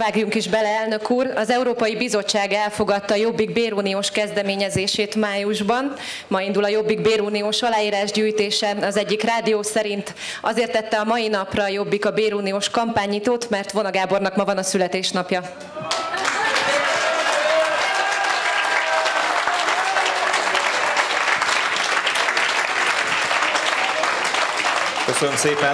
Vágjunk is bele, elnök úr! Az Európai Bizottság elfogadta a Jobbik béruniós kezdeményezését májusban. Ma indul a Jobbik béruniós aláírásgyűjtése. Az egyik rádió szerint azért tette a mai napra a Jobbik a béruniós kampánynyitót, mert Vona Gábornak ma van a születésnapja. Köszönöm szépen!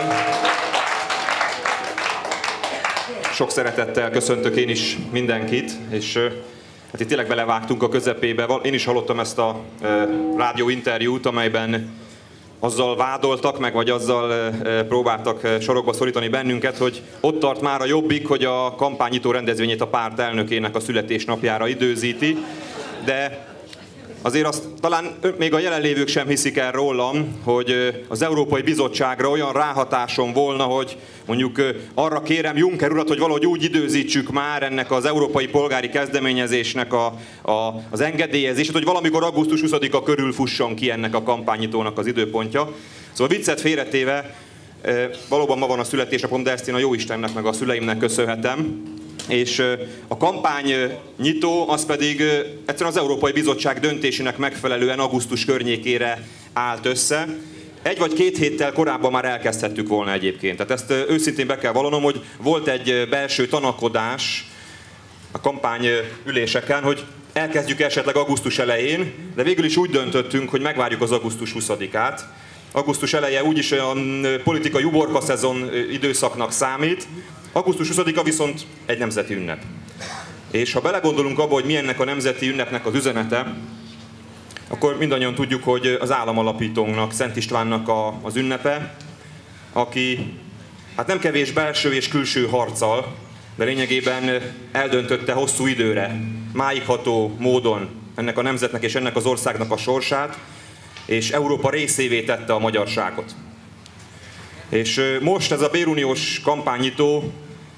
Sok szeretettel köszöntök én is mindenkit, és hát itt tényleg belevágtunk a közepébe. Én is hallottam ezt a rádióinterjút, amelyben azzal vádoltak meg, vagy azzal próbáltak sorokba szorítani bennünket, hogy ott tart már a Jobbik, hogy a kampánynyitó rendezvényét a párt elnökének a születésnapjára időzíti, de azért azt talán még a jelenlévők sem hiszik el rólam, hogy az Európai Bizottságra olyan ráhatásom volna, hogy mondjuk arra kérem Juncker urat, hogy valahogy úgy időzítsük már ennek az európai polgári kezdeményezésnek az engedélyezését, hogy valamikor augusztus 20-a körül fusson ki ennek a kampánynyitónak az időpontja. Szóval viccet félretéve, valóban ma van a születésnapom, de ezt én a Jóistennek meg a szüleimnek köszönhetem. És a kampánynyitó az pedig egyszerűen az Európai Bizottság döntésének megfelelően augusztus környékére állt össze. 1 vagy 2 héttel korábban már elkezdhettük volna egyébként. Tehát ezt őszintén be kell vallanom, hogy volt egy belső tanakodás a kampányüléseken, hogy elkezdjük esetleg augusztus elején, de végül is úgy döntöttünk, hogy megvárjuk az augusztus 20-át. Augusztus eleje úgyis olyan politikai uborka szezon időszaknak számít, augusztus 20-a viszont egy nemzeti ünnep. És ha belegondolunk abba, hogy mi ennek a nemzeti ünnepnek az üzenete, akkor mindannyian tudjuk, hogy az államalapítónknak, Szent Istvánnak az ünnepe, aki hát nem kevés belső és külső harccal, de lényegében eldöntötte hosszú időre, máigható módon ennek a nemzetnek és ennek az országnak a sorsát, és Európa részévé tette a magyarságot. És most ez a béruniós kampánynyitó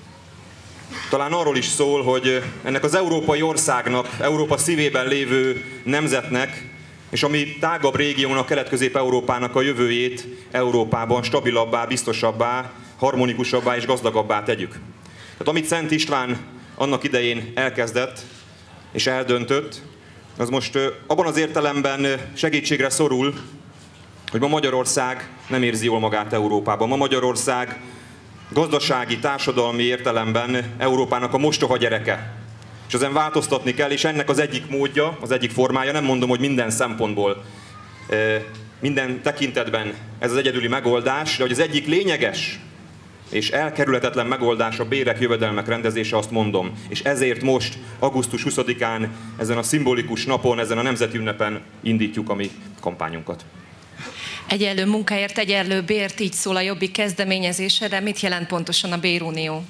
talán arról is szól, hogy ennek az európai országnak, Európa szívében lévő nemzetnek, és ami tágabb régiónak, Kelet-Közép-Európának a jövőjét Európában stabilabbá, biztosabbá, harmonikusabbá és gazdagabbá tegyük. Tehát amit Szent István annak idején elkezdett és eldöntött, az most abban az értelemben segítségre szorul, hogy ma Magyarország nem érzi jól magát Európában. Ma Magyarország gazdasági, társadalmi értelemben Európának a mostoha gyereke. És ezen változtatni kell, és ennek az egyik módja, az egyik formája, nem mondom, hogy minden szempontból, minden tekintetben ez az egyedüli megoldás, de hogy az egyik lényeges és elkerülhetetlen megoldás a bérek, jövedelmek rendezése, azt mondom. És ezért most, augusztus 20-án, ezen a szimbolikus napon, ezen a nemzeti ünnepen indítjuk a mi kampányunkat. Egyenlő munkáért, egyenlő bért, így szól a Jobbik kezdeményezése, de mit jelent pontosan a bérunió?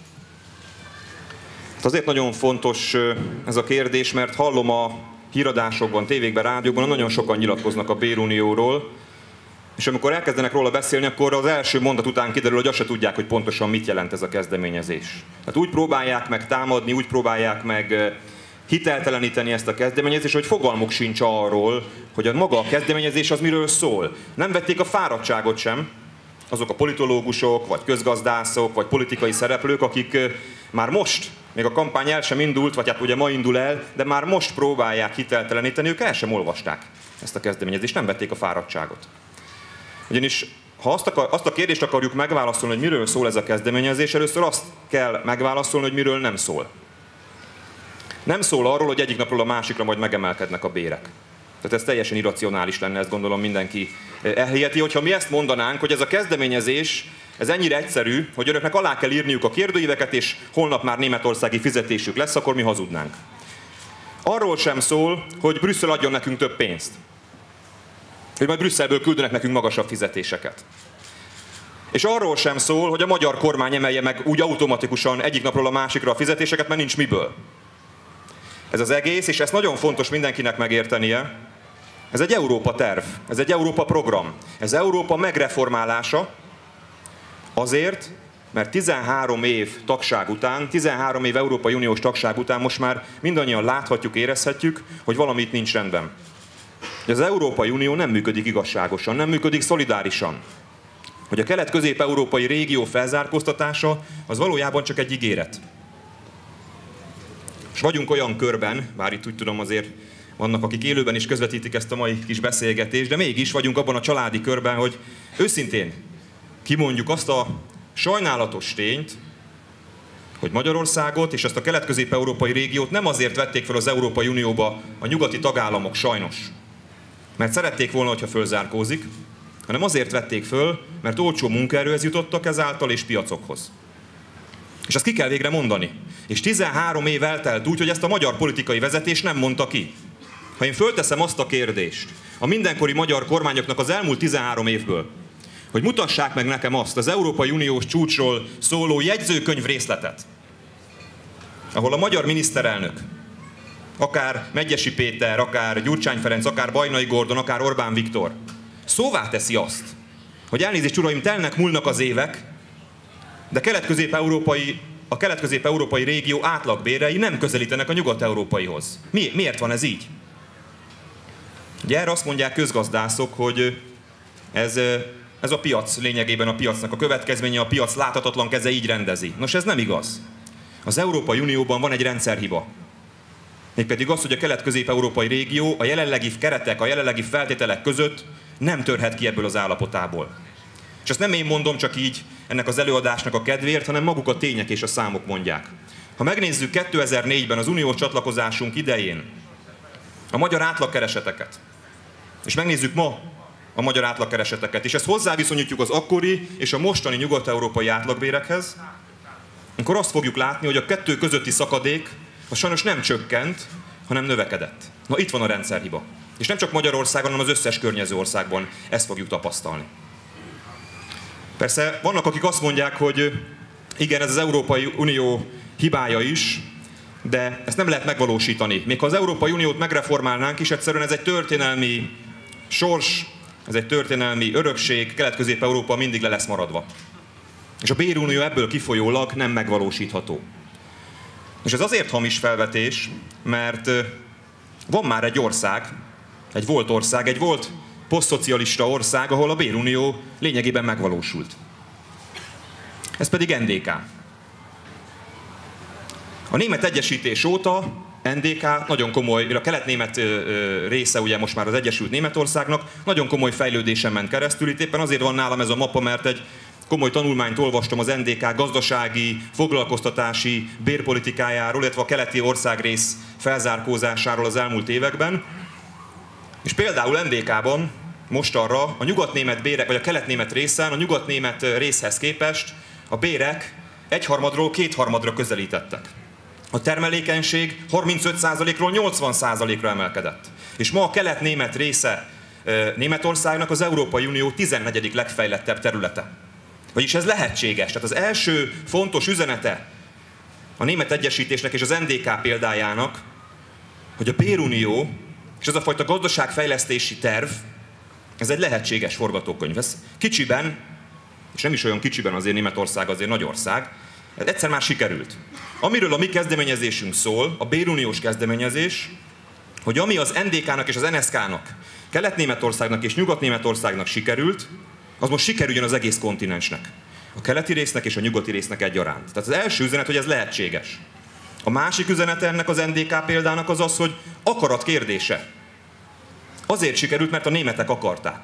Azért nagyon fontos ez a kérdés, mert hallom a híradásokban, tévékben, rádiókban, nagyon sokan nyilatkoznak a bérunióról, és amikor elkezdenek róla beszélni, akkor az első mondat után kiderül, hogy azt se tudják, hogy pontosan mit jelent ez a kezdeményezés. Tehát úgy próbálják meg támadni, úgy próbálják meg hitelteleníteni ezt a kezdeményezést, hogy fogalmuk sincs arról, hogy a maga a kezdeményezés az miről szól. Nem vették a fáradtságot sem azok a politológusok, vagy közgazdászok, vagy politikai szereplők, akik már most, még a kampány el sem indult, vagy hát ugye ma indul el, de már most próbálják hitelteleníteni, ők el sem olvasták ezt a kezdeményezést, nem vették a fáradtságot. Ugyanis ha azt a kérdést akarjuk megválaszolni, hogy miről szól ez a kezdeményezés, először azt kell megválaszolni, hogy miről nem szól. Nem szól arról, hogy egyik napról a másikra majd megemelkednek a bérek. Tehát ez teljesen irracionális lenne, ezt gondolom mindenki elhiheti, hogyha mi ezt mondanánk, hogy ez a kezdeményezés, ez ennyire egyszerű, hogy önöknek alá kell írniuk a kérdőíveket, és holnap már németországi fizetésük lesz, akkor mi hazudnánk. Arról sem szól, hogy Brüsszel adjon nekünk több pénzt. Hogy majd Brüsszelből küldenek nekünk magasabb fizetéseket. És arról sem szól, hogy a magyar kormány emelje meg úgy automatikusan egyik napról a másikra a fizetéseket, mert nincs miből. Ez az egész, és ezt nagyon fontos mindenkinek megértenie, ez egy Európa terv, ez egy Európa program. Ez Európa megreformálása azért, mert 13 év tagság után, 13 év Európai Uniós tagság után most már mindannyian láthatjuk, érezhetjük, hogy valami itt nincs rendben. Az Európai Unió nem működik igazságosan, nem működik szolidárisan. Hogy a kelet-közép-európai régió felzárkóztatása az valójában csak egy ígéret. És vagyunk olyan körben, bár itt úgy tudom azért vannak, akik élőben is közvetítik ezt a mai kis beszélgetést, de mégis vagyunk abban a családi körben, hogy őszintén kimondjuk azt a sajnálatos tényt, hogy Magyarországot és ezt a kelet-közép-európai régiót nem azért vették fel az Európai Unióba a nyugati tagállamok sajnos, mert szerették volna, hogyha fölzárkózik, hanem azért vették föl, mert olcsó munkaerőhez jutottak ezáltal és piacokhoz. És ezt ki kell végre mondani. És 13 év eltelt úgy, hogy ezt a magyar politikai vezetés nem mondta ki. Ha én fölteszem azt a kérdést a mindenkori magyar kormányoknak az elmúlt 13 évből, hogy mutassák meg nekem azt az Európai Uniós csúcsról szóló jegyzőkönyv részletet, ahol a magyar miniszterelnök, akár Medgyessy Péter, akár Gyurcsány Ferenc, akár Bajnai Gordon, akár Orbán Viktor szóvá teszi azt, hogy elnézést uraim, múlnak az évek, de a kelet-közép-európai régió átlagbérei nem közelítenek a nyugat-európaihoz. Miért van ez így? Ugye erre azt mondják közgazdászok, hogy ez a piac lényegében a piacnak a következménye, a piac láthatatlan keze így rendezi. Nos, ez nem igaz. Az Európai Unióban van egy rendszerhiba. Mégpedig az, hogy a kelet-közép-európai régió a jelenlegi keretek, a jelenlegi feltételek között nem törhet ki ebből az állapotából. És ezt nem én mondom csak így ennek az előadásnak a kedvéért, hanem maguk a tények és a számok mondják. Ha megnézzük 2004-ben az uniós csatlakozásunk idején a magyar átlagkereseteket, és megnézzük ma a magyar átlagkereseteket, és ezt hozzáviszonyítjuk az akkori és a mostani nyugat-európai átlagbérekhez, akkor azt fogjuk látni, hogy a kettő közötti szakadék az sajnos nem csökkent, hanem növekedett. Na itt van a rendszerhiba. És nem csak Magyarországon, hanem az összes környező országban ezt fogjuk tapasztalni. Persze vannak, akik azt mondják, hogy igen, ez az Európai Unió hibája is, de ezt nem lehet megvalósítani. Még ha az Európai Uniót megreformálnánk is, egyszerűen ez egy történelmi sors, ez egy történelmi örökség, Kelet-Közép-Európa mindig le lesz maradva. És a bérunió ebből kifolyólag nem megvalósítható. És ez azért hamis felvetés, mert van már egy ország, egy volt posztszocialista ország, ahol a bérunió lényegében megvalósult. Ez pedig NDK. A német egyesítés óta NDK nagyon komoly, a kelet-német része ugye most már az Egyesült Németországnak, nagyon komoly fejlődésen ment keresztül. Itt éppen azért van nálam ez a mappa, mert egy komoly tanulmányt olvastam az NDK gazdasági, foglalkoztatási, bérpolitikájáról, illetve a keleti országrész felzárkózásáról az elmúlt években. És például NDK-ban mostanra a nyugatnémet bérek, vagy a keletnémet részen, a nyugatnémet részhez képest a bérek 1/3-ról 2/3-ra közelítettek. A termelékenység 35%-ról 80%-ra emelkedett. És ma a kelet-német része Németországnak az Európai Unió 14. legfejlettebb területe. Vagyis ez lehetséges. Tehát az első fontos üzenete a német egyesítésnek és az NDK példájának, hogy a bérunió és ez a fajta gazdaságfejlesztési terv, ez egy lehetséges forgatókönyv. Ez kicsiben, és nem is olyan kicsiben, azért Németország azért nagy ország, ez egyszer már sikerült. Amiről a mi kezdeményezésünk szól, a béruniós kezdeményezés, hogy ami az NDK-nak és az NSZK-nak, Kelet-Németországnak és Nyugat-Németországnak sikerült, az most sikerüljön az egész kontinensnek. A keleti résznek és a nyugati résznek egyaránt. Tehát az első üzenet, hogy ez lehetséges. A másik üzenete ennek az NDK példának az az, hogy akarat kérdése. Azért sikerült, mert a németek akarták.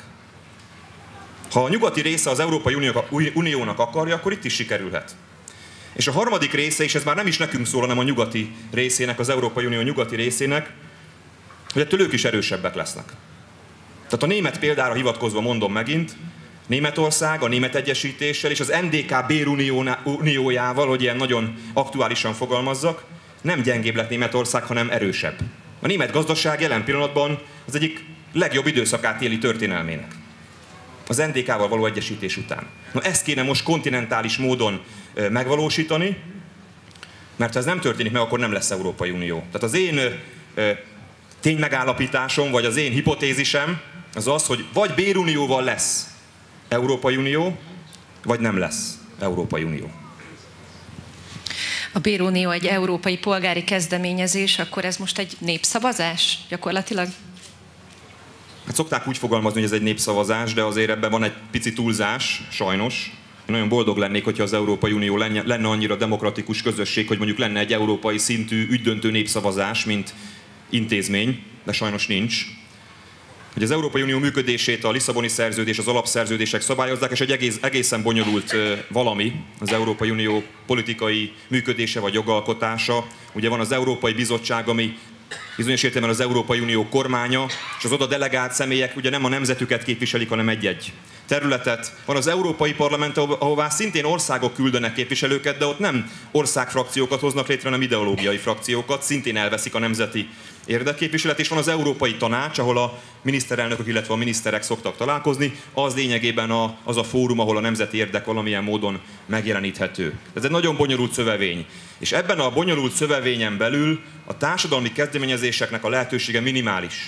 Ha a nyugati része az Európai Uniónak akarja, akkor itt is sikerülhet. És a harmadik része, és ez már nem is nekünk szól, hanem a nyugati részének, az Európai Unió nyugati részének, hogy ettől ők is erősebbek lesznek. Tehát a német példára hivatkozva mondom megint, Németország a német egyesítéssel és az NDK béruniójával, hogy ilyen nagyon aktuálisan fogalmazzak, nem gyengébb lett Németország, hanem erősebb. A német gazdaság jelen pillanatban az egyik legjobb időszakát éli történelmének. Az NDK-val való egyesítés után. Na ezt kéne most kontinentális módon megvalósítani, mert ha ez nem történik meg, akkor nem lesz Európai Unió. Tehát az én ténymegállapításom, vagy az én hipotézisem az az, hogy vagy bérunióval lesz Európai Unió, vagy nem lesz Európai Unió. A bérunió egy európai polgári kezdeményezés, akkor ez most egy népszavazás gyakorlatilag? Hát szokták úgy fogalmazni, hogy ez egy népszavazás, de azért ebben van egy pici túlzás, sajnos. Nagyon boldog lennék, hogyha az Európai Unió lenne annyira demokratikus közösség, hogy mondjuk lenne egy európai szintű ügydöntő népszavazás, mint intézmény, de sajnos nincs. Hogy az Európai Unió működését a Lisszaboni szerződés, az alapszerződések szabályozzák, és egy egészen bonyolult valami az Európai Unió politikai működése vagy jogalkotása. Ugye van az Európai Bizottság, ami bizonyos értelemben az Európai Unió kormánya, és az oda delegált személyek ugye nem a nemzetüket képviselik, hanem egy-egy területet. Van az Európai Parlament, ahová szintén országok küldenek képviselőket, de ott nem országfrakciókat hoznak létre, hanem ideológiai frakciókat, szintén elveszik a nemzeti érdekképviselet, és van az Európai Tanács, ahol a miniszterelnökök, illetve a miniszterek szoktak találkozni, az lényegében az a fórum, ahol a nemzeti érdek valamilyen módon megjeleníthető. Ez egy nagyon bonyolult szövevény. És ebben a bonyolult szövevényen belül a társadalmi kezdeményezéseknek a lehetősége minimális.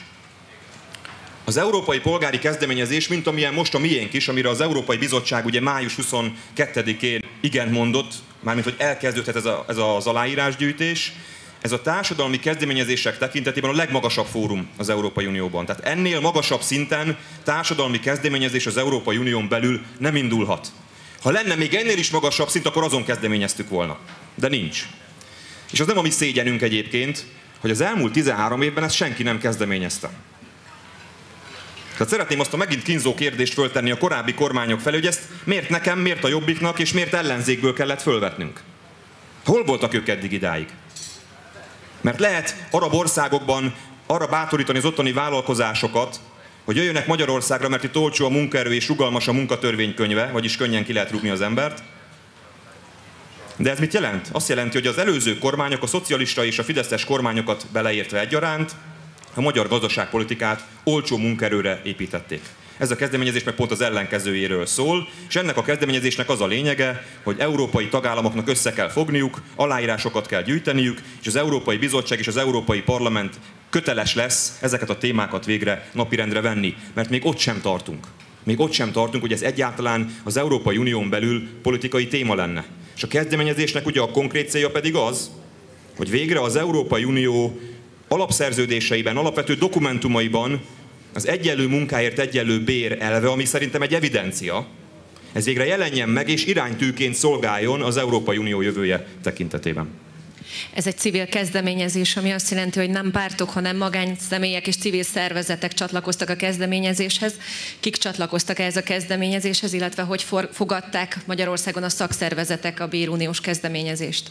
Az európai polgári kezdeményezés, mint amilyen most a miénk is, amire az Európai Bizottság ugye május 22-én igent mondott, mármint hogy elkezdődhet ez az aláírásgyűjtés, ez a társadalmi kezdeményezések tekintetében a legmagasabb fórum az Európai Unióban. Tehát ennél magasabb szinten társadalmi kezdeményezés az Európai Unión belül nem indulhat. Ha lenne még ennél is magasabb szint, akkor azon kezdeményeztük volna. De nincs. És az nem a mi szégyenünk egyébként, hogy az elmúlt 13 évben ezt senki nem kezdeményezte. Tehát szeretném azt a megint kínzó kérdést föltenni a korábbi kormányok felé, hogy ezt miért nekem, miért a Jobbiknak, és miért ellenzékből kellett fölvetnünk. Hol voltak ők eddig idáig? Mert lehet arab országokban arra bátorítani az ottani vállalkozásokat, hogy jöjjönek Magyarországra, mert itt olcsó a munkaerő és rugalmas a munkatörvénykönyve, vagyis könnyen ki lehet rúgni az embert. De ez mit jelent? Azt jelenti, hogy az előző kormányok, a szocialista és a fideszes kormányokat beleértve egyaránt, a magyar gazdaságpolitikát olcsó munkaerőre építették. Ez a kezdeményezés meg pont az ellenkezőjéről szól, és ennek a kezdeményezésnek az a lényege, hogy európai tagállamoknak össze kell fogniuk, aláírásokat kell gyűjteniük, és az Európai Bizottság és az Európai Parlament köteles lesz ezeket a témákat végre napirendre venni, mert még ott sem tartunk. Még ott sem tartunk, hogy ez egyáltalán az Európai Unión belül politikai téma lenne. És a kezdeményezésnek ugye a konkrét célja pedig az, hogy végre az Európai Unió alapszerződéseiben, alapvető dokumentumaiban az egyenlő munkáért egyenlő bér elve, ami szerintem egy evidencia, ez végre jelenjen meg és iránytűként szolgáljon az Európai Unió jövője tekintetében. Ez egy civil kezdeményezés, ami azt jelenti, hogy nem pártok, hanem magánszemélyek és civil szervezetek csatlakoztak a kezdeményezéshez. Kik csatlakoztak ehhez a kezdeményezéshez, illetve hogy fogadták Magyarországon a szakszervezetek a béruniós kezdeményezést?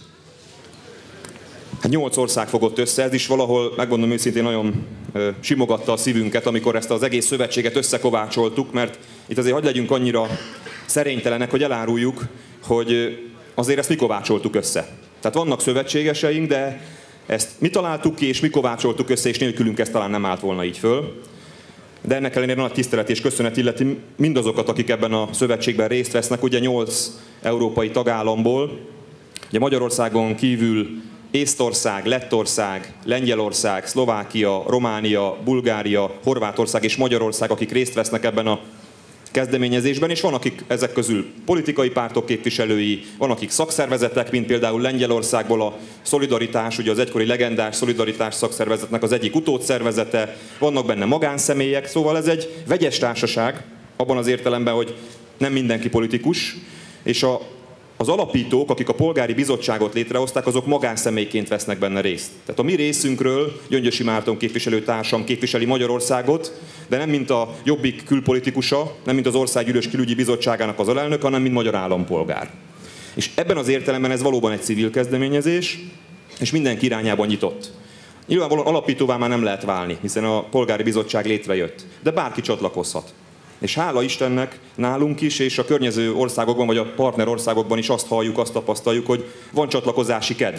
Hát 8 ország fogott össze, ez is valahol, megmondom őszintén, nagyon simogatta a szívünket, amikor ezt az egész szövetséget összekovácsoltuk, mert itt azért hadd legyünk annyira szerénytelenek, hogy eláruljuk, hogy azért ezt mi kovácsoltuk össze. Tehát vannak szövetségeseink, de ezt mi találtuk ki, és mi kovácsoltuk össze, és nélkülünk ez talán nem állt volna így föl. De ennek ellenére nagy tisztelet és köszönet illeti mindazokat, akik ebben a szövetségben részt vesznek, ugye 8 európai tagállamból, ugye Magyarországon kívül Észtország, Lettország, Lengyelország, Szlovákia, Románia, Bulgária, Horvátország és Magyarország, akik részt vesznek ebben a kezdeményezésben, és van, akik ezek közül politikai pártok képviselői, van, akik szakszervezetek, mint például Lengyelországból a Szolidaritás, ugye az egykori legendás Szolidaritás szakszervezetnek az egyik utódszervezete, vannak benne magánszemélyek, szóval ez egy vegyes társaság, abban az értelemben, hogy nem mindenki politikus, és az alapítók, akik a polgári bizottságot létrehozták, azok magánszemélyként vesznek benne részt. Tehát a mi részünkről Gyöngyösi Márton képviselőtársam képviseli Magyarországot, de nem mint a Jobbik külpolitikusa, nem mint az Országgyűlés Külügyi Bizottságának az alelnök, hanem mint magyar állampolgár. És ebben az értelemben ez valóban egy civil kezdeményezés, és mindenki irányában nyitott. Nyilvánvalóan alapítóvá már nem lehet válni, hiszen a polgári bizottság létrejött, de bárki csatlakozhat. És hála Istennek nálunk is, és a környező országokban, vagy a partner országokban is azt halljuk, azt tapasztaljuk, hogy van csatlakozási kedv.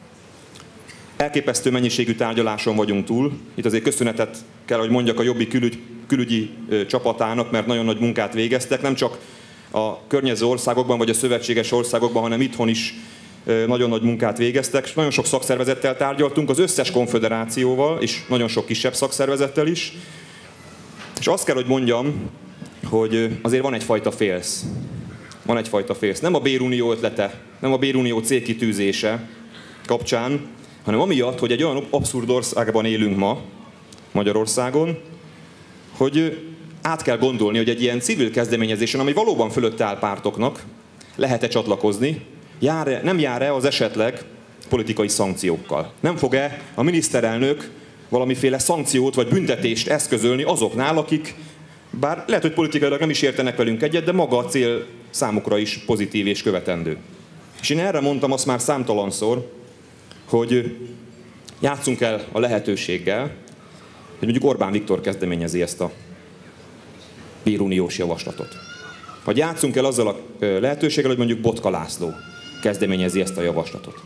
Elképesztő mennyiségű tárgyaláson vagyunk túl. Itt azért köszönetet kell, hogy mondjak a Jobbik külügyi csapatának, mert nagyon nagy munkát végeztek, nem csak a környező országokban, vagy a szövetséges országokban, hanem itthon is nagyon nagy munkát végeztek. És nagyon sok szakszervezettel tárgyaltunk, az összes konföderációval, és nagyon sok kisebb szakszervezettel is. És azt kell, hogy mondjam, hogy azért van egyfajta félsz. Van egyfajta félsz. Nem a bérunió ötlete, nem a bérunió célkitűzése kapcsán, hanem amiatt, hogy egy olyan abszurd országban élünk ma, Magyarországon, hogy át kell gondolni, hogy egy ilyen civil kezdeményezésen, ami valóban fölött áll pártoknak, lehet-e csatlakozni, nem jár-e az esetleg politikai szankciókkal. Nem fog-e a miniszterelnök valamiféle szankciót vagy büntetést eszközölni azoknál, akik bár lehet, hogy politikailag nem is értenek velünk egyet, de maga a cél számukra is pozitív és követendő. És én erre mondtam azt már számtalanszor, hogy játsszunk el a lehetőséggel, hogy mondjuk Orbán Viktor kezdeményezi ezt a béruniós javaslatot. Vagy játsszunk el azzal a lehetőséggel, hogy mondjuk Botka László kezdeményezi ezt a javaslatot.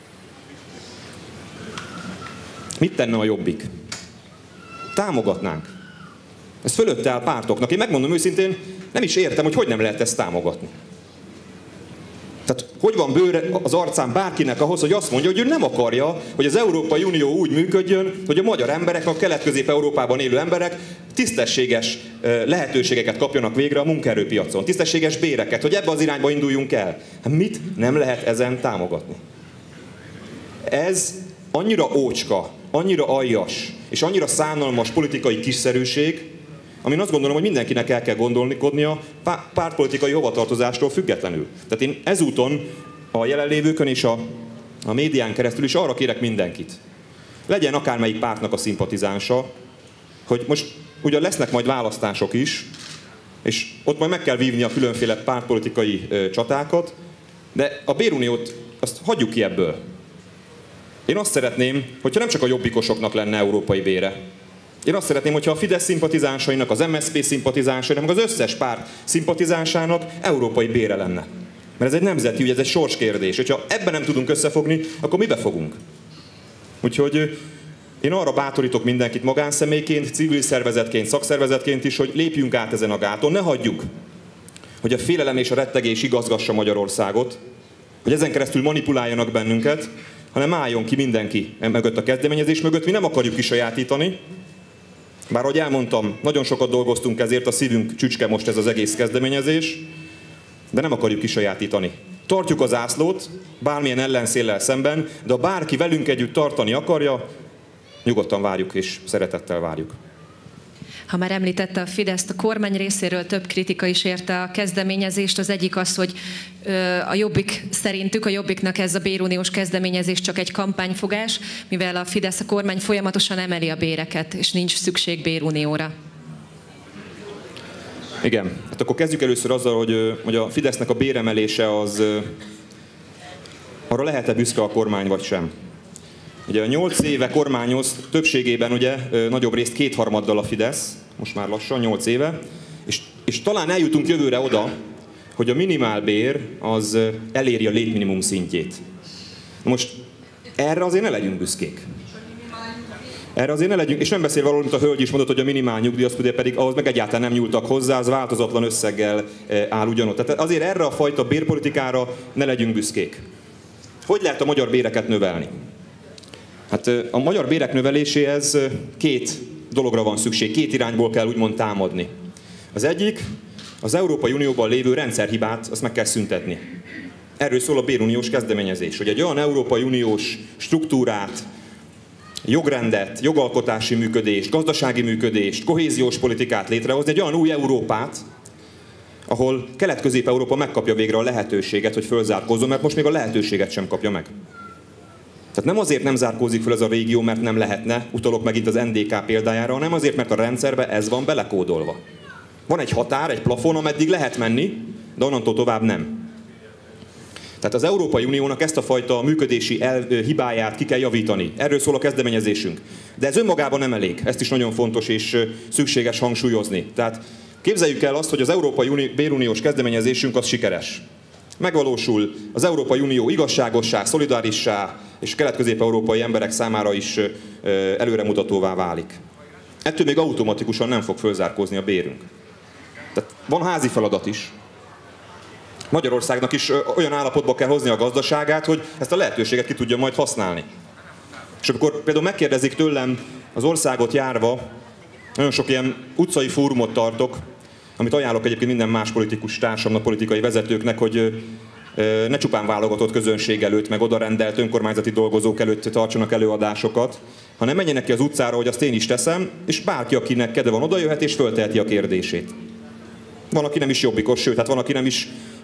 Mit tenne a Jobbik? Támogatnánk. Ez fölötte áll pártoknak. Én megmondom őszintén, nem is értem, hogy nem lehet ezt támogatni. Tehát hogy van bőre az arcán bárkinek ahhoz, hogy azt mondja, hogy ő nem akarja, hogy az Európai Unió úgy működjön, hogy a magyar emberek, a Kelet-Közép-Európában élő emberek tisztességes lehetőségeket kapjanak végre a munkaerőpiacon, tisztességes béreket, hogy ebbe az irányba induljunk el. Hát mit nem lehet ezen támogatni? Ez annyira ócska, annyira aljas, és annyira szánalmas politikai kiszerűség, amin azt gondolom, hogy mindenkinek el kell gondolkodnia pártpolitikai hovatartozástól függetlenül. Tehát én ezúton a jelenlévőkön és a médián keresztül is arra kérek mindenkit. Legyen akármelyik pártnak a szimpatizánsa, hogy most ugye lesznek majd választások is, és ott majd meg kell vívni a különféle pártpolitikai csatákat, de a béruniót azt hagyjuk ki ebből. Én azt szeretném, hogyha nem csak a jobbikosoknak lenne európai bére. Én azt szeretném, hogyha a Fidesz szimpatizánsainak, az MSZP szimpatizánsainak, meg az összes párt szimpatizánsának európai bére lenne. Mert ez egy nemzeti ügy, ez egy sorskérdés. Hogyha ebben nem tudunk összefogni, akkor mibe fogunk? Úgyhogy én arra bátorítok mindenkit magánszemélyként, civil szervezetként, szakszervezetként is, hogy lépjünk át ezen a gáton, ne hagyjuk, hogy a félelem és a rettegés igazgassa Magyarországot, hogy ezen keresztül manipuláljanak bennünket, hanem álljon ki mindenki mögött a kezdeményezés mögött. Mi nem akarjuk kisajátítani, bár ahogy elmondtam, nagyon sokat dolgoztunk ezért, a szívünk csücske most ez az egész kezdeményezés, de nem akarjuk kisajátítani. Tartjuk az zászlót, bármilyen ellenszéllel szemben, de ha bárki velünk együtt tartani akarja, nyugodtan várjuk és szeretettel várjuk. Ha már említette a Fideszt, a kormány részéről több kritika is érte a kezdeményezést. Az egyik az, hogy a Jobbik szerintük, a Jobbiknak ez a béruniós kezdeményezés csak egy kampányfogás, mivel a Fidesz, a kormány folyamatosan emeli a béreket, és nincs szükség bérunióra. Igen, hát akkor kezdjük először azzal, hogy a Fidesznek a béremelése az, arra lehet-e büszke a kormány vagy sem. Ugye 8 éve kormányoz, többségében ugye nagyobb részt kétharmaddal a Fidesz, most már lassan 8 éve, és talán eljutunk jövőre oda, hogy a minimálbér az eléri a létminimum szintjét. Most erre azért ne legyünk büszkék. Erre azért ne legyünk, és nem beszélve arról, mint a hölgy is mondott, hogy a minimál nyugdíj, pedig ahhoz meg egyáltalán nem nyúltak hozzá, az változatlan összeggel áll ugyanott. Tehát azért erre a fajta bérpolitikára ne legyünk büszkék. Hogy lehet a magyar béreket növelni? Hát a magyar bérek növeléséhez két dologra van szükség, két irányból kell úgymond támadni. Az egyik, az Európai Unióban lévő rendszerhibát, azt meg kell szüntetni. Erről szól a béruniós kezdeményezés, hogy egy olyan Európai Uniós struktúrát, jogrendet, jogalkotási működést, gazdasági működést, kohéziós politikát létrehozni, egy olyan új Európát, ahol Kelet-Közép-Európa megkapja végre a lehetőséget, hogy fölzárkózzon, mert most még a lehetőséget sem kapja meg. Tehát nem azért nem zárkózik fel ez a régió, mert nem lehetne, utalok megint az NDK példájára, hanem azért, mert a rendszerbe ez van belekódolva. Van egy határ, egy plafon, ameddig lehet menni, de onnantól tovább nem. Tehát az Európai Uniónak ezt a fajta működési hibáját ki kell javítani. Erről szól a kezdeményezésünk. De ez önmagában nem elég. Ezt is nagyon fontos és szükséges hangsúlyozni. Tehát képzeljük el azt, hogy az Európai béruniós kezdeményezésünk az sikeres. Megvalósul, az Európai Unió igazságossá, szolidárissá és kelet-közép-európai emberek számára is előremutatóvá válik. Ettől még automatikusan nem fog fölzárkózni a bérünk. Tehát van házi feladat is. Magyarországnak is olyan állapotba kell hozni a gazdaságát, hogy ezt a lehetőséget ki tudja majd használni. És akkor például megkérdezik tőlem az országot járva, nagyon sok ilyen utcai fórumot tartok, amit ajánlok egyébként minden más politikus társamnak, politikai vezetőknek, hogy ne csupán válogatott közönség előtt, meg odarendelt önkormányzati dolgozók előtt tartsanak előadásokat, hanem menjenek ki az utcára, hogy azt én is teszem, és bárki, akinek kedve van, odajöhet és fölteheti a kérdését. Van, aki nem is jobbikos, sőt, hát van, aki nem is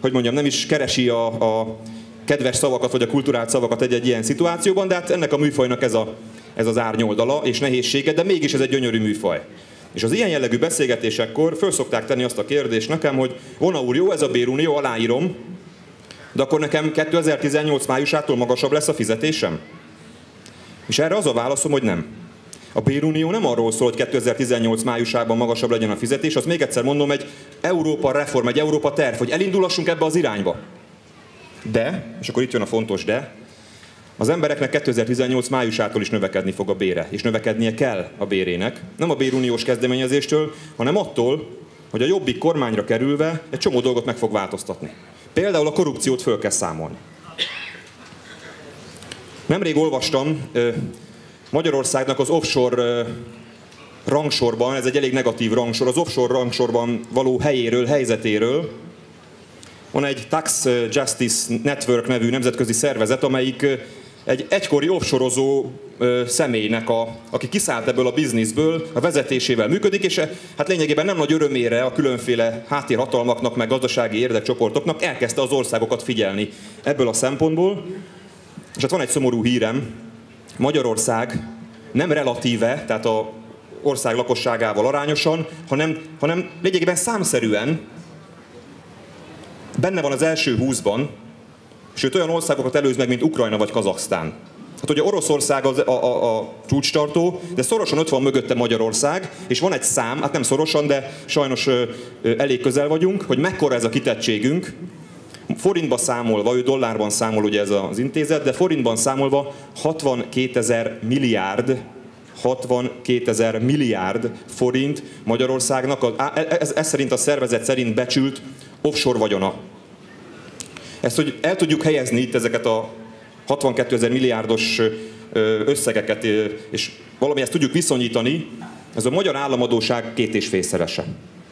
hogy mondjam, nem is keresi a kedves szavakat, vagy a kulturált szavakat egy ilyen szituációban, de hát ennek a műfajnak ez az árnyoldala és nehézsége, de mégis ez egy gyönyörű műfaj. És az ilyen jellegű beszélgetésekkor föl szokták tenni azt a kérdést nekem, hogy Vona úr, jó ez a bérunió, aláírom, de akkor nekem 2018 májusától magasabb lesz a fizetésem? És erre az a válaszom, hogy nem. A bérunió nem arról szól, hogy 2018 májusában magasabb legyen a fizetés, az még egyszer mondom, egy Európa reform, egy Európa terv, hogy elindulassunk ebbe az irányba. De, és akkor itt jön a fontos de, az embereknek 2018 májusától is növekedni fog a bére, és növekednie kell a bérének, nem a béruniós kezdeményezéstől, hanem attól, hogy a Jobbik kormányra kerülve egy csomó dolgot meg fog változtatni. Például a korrupciót föl kell számolni. Nemrég olvastam Magyarországnak az offshore rangsorban, ez egy elég negatív rangsor, az offshore rangsorban való helyéről, helyzetéről. Van egy Tax Justice Network nevű nemzetközi szervezet, amelyik egy egykori offshore-ozó személynek, aki kiszállt ebből a bizniszből, a vezetésével működik, és hát lényegében nem nagy örömére a különféle háttérhatalmaknak, meg gazdasági érdekcsoportoknak elkezdte az országokat figyelni ebből a szempontból. És hát van egy szomorú hírem, Magyarország nem relatíve, tehát az ország lakosságával arányosan, hanem lényegében számszerűen benne van az első 20-ban, sőt olyan országokat előz meg, mint Ukrajna vagy Kazaksztán. Hát ugye Oroszország a csúcstartó, de szorosan ott van mögötte Magyarország, és van egy szám, hát nem szorosan, de sajnos elég közel vagyunk, hogy mekkora ez a kitettségünk. Forintba számolva, ő dollárban számol ugye ez az intézet, de forintban számolva 62 000 milliárd forint Magyarországnak, ez szerint a szervezet szerint becsült offshore vagyona. Ezt, hogy el tudjuk helyezni itt ezeket a 62 000 milliárdos összegeket, és valami ezt tudjuk viszonyítani, ez a magyar államadósság 2,5-szerese.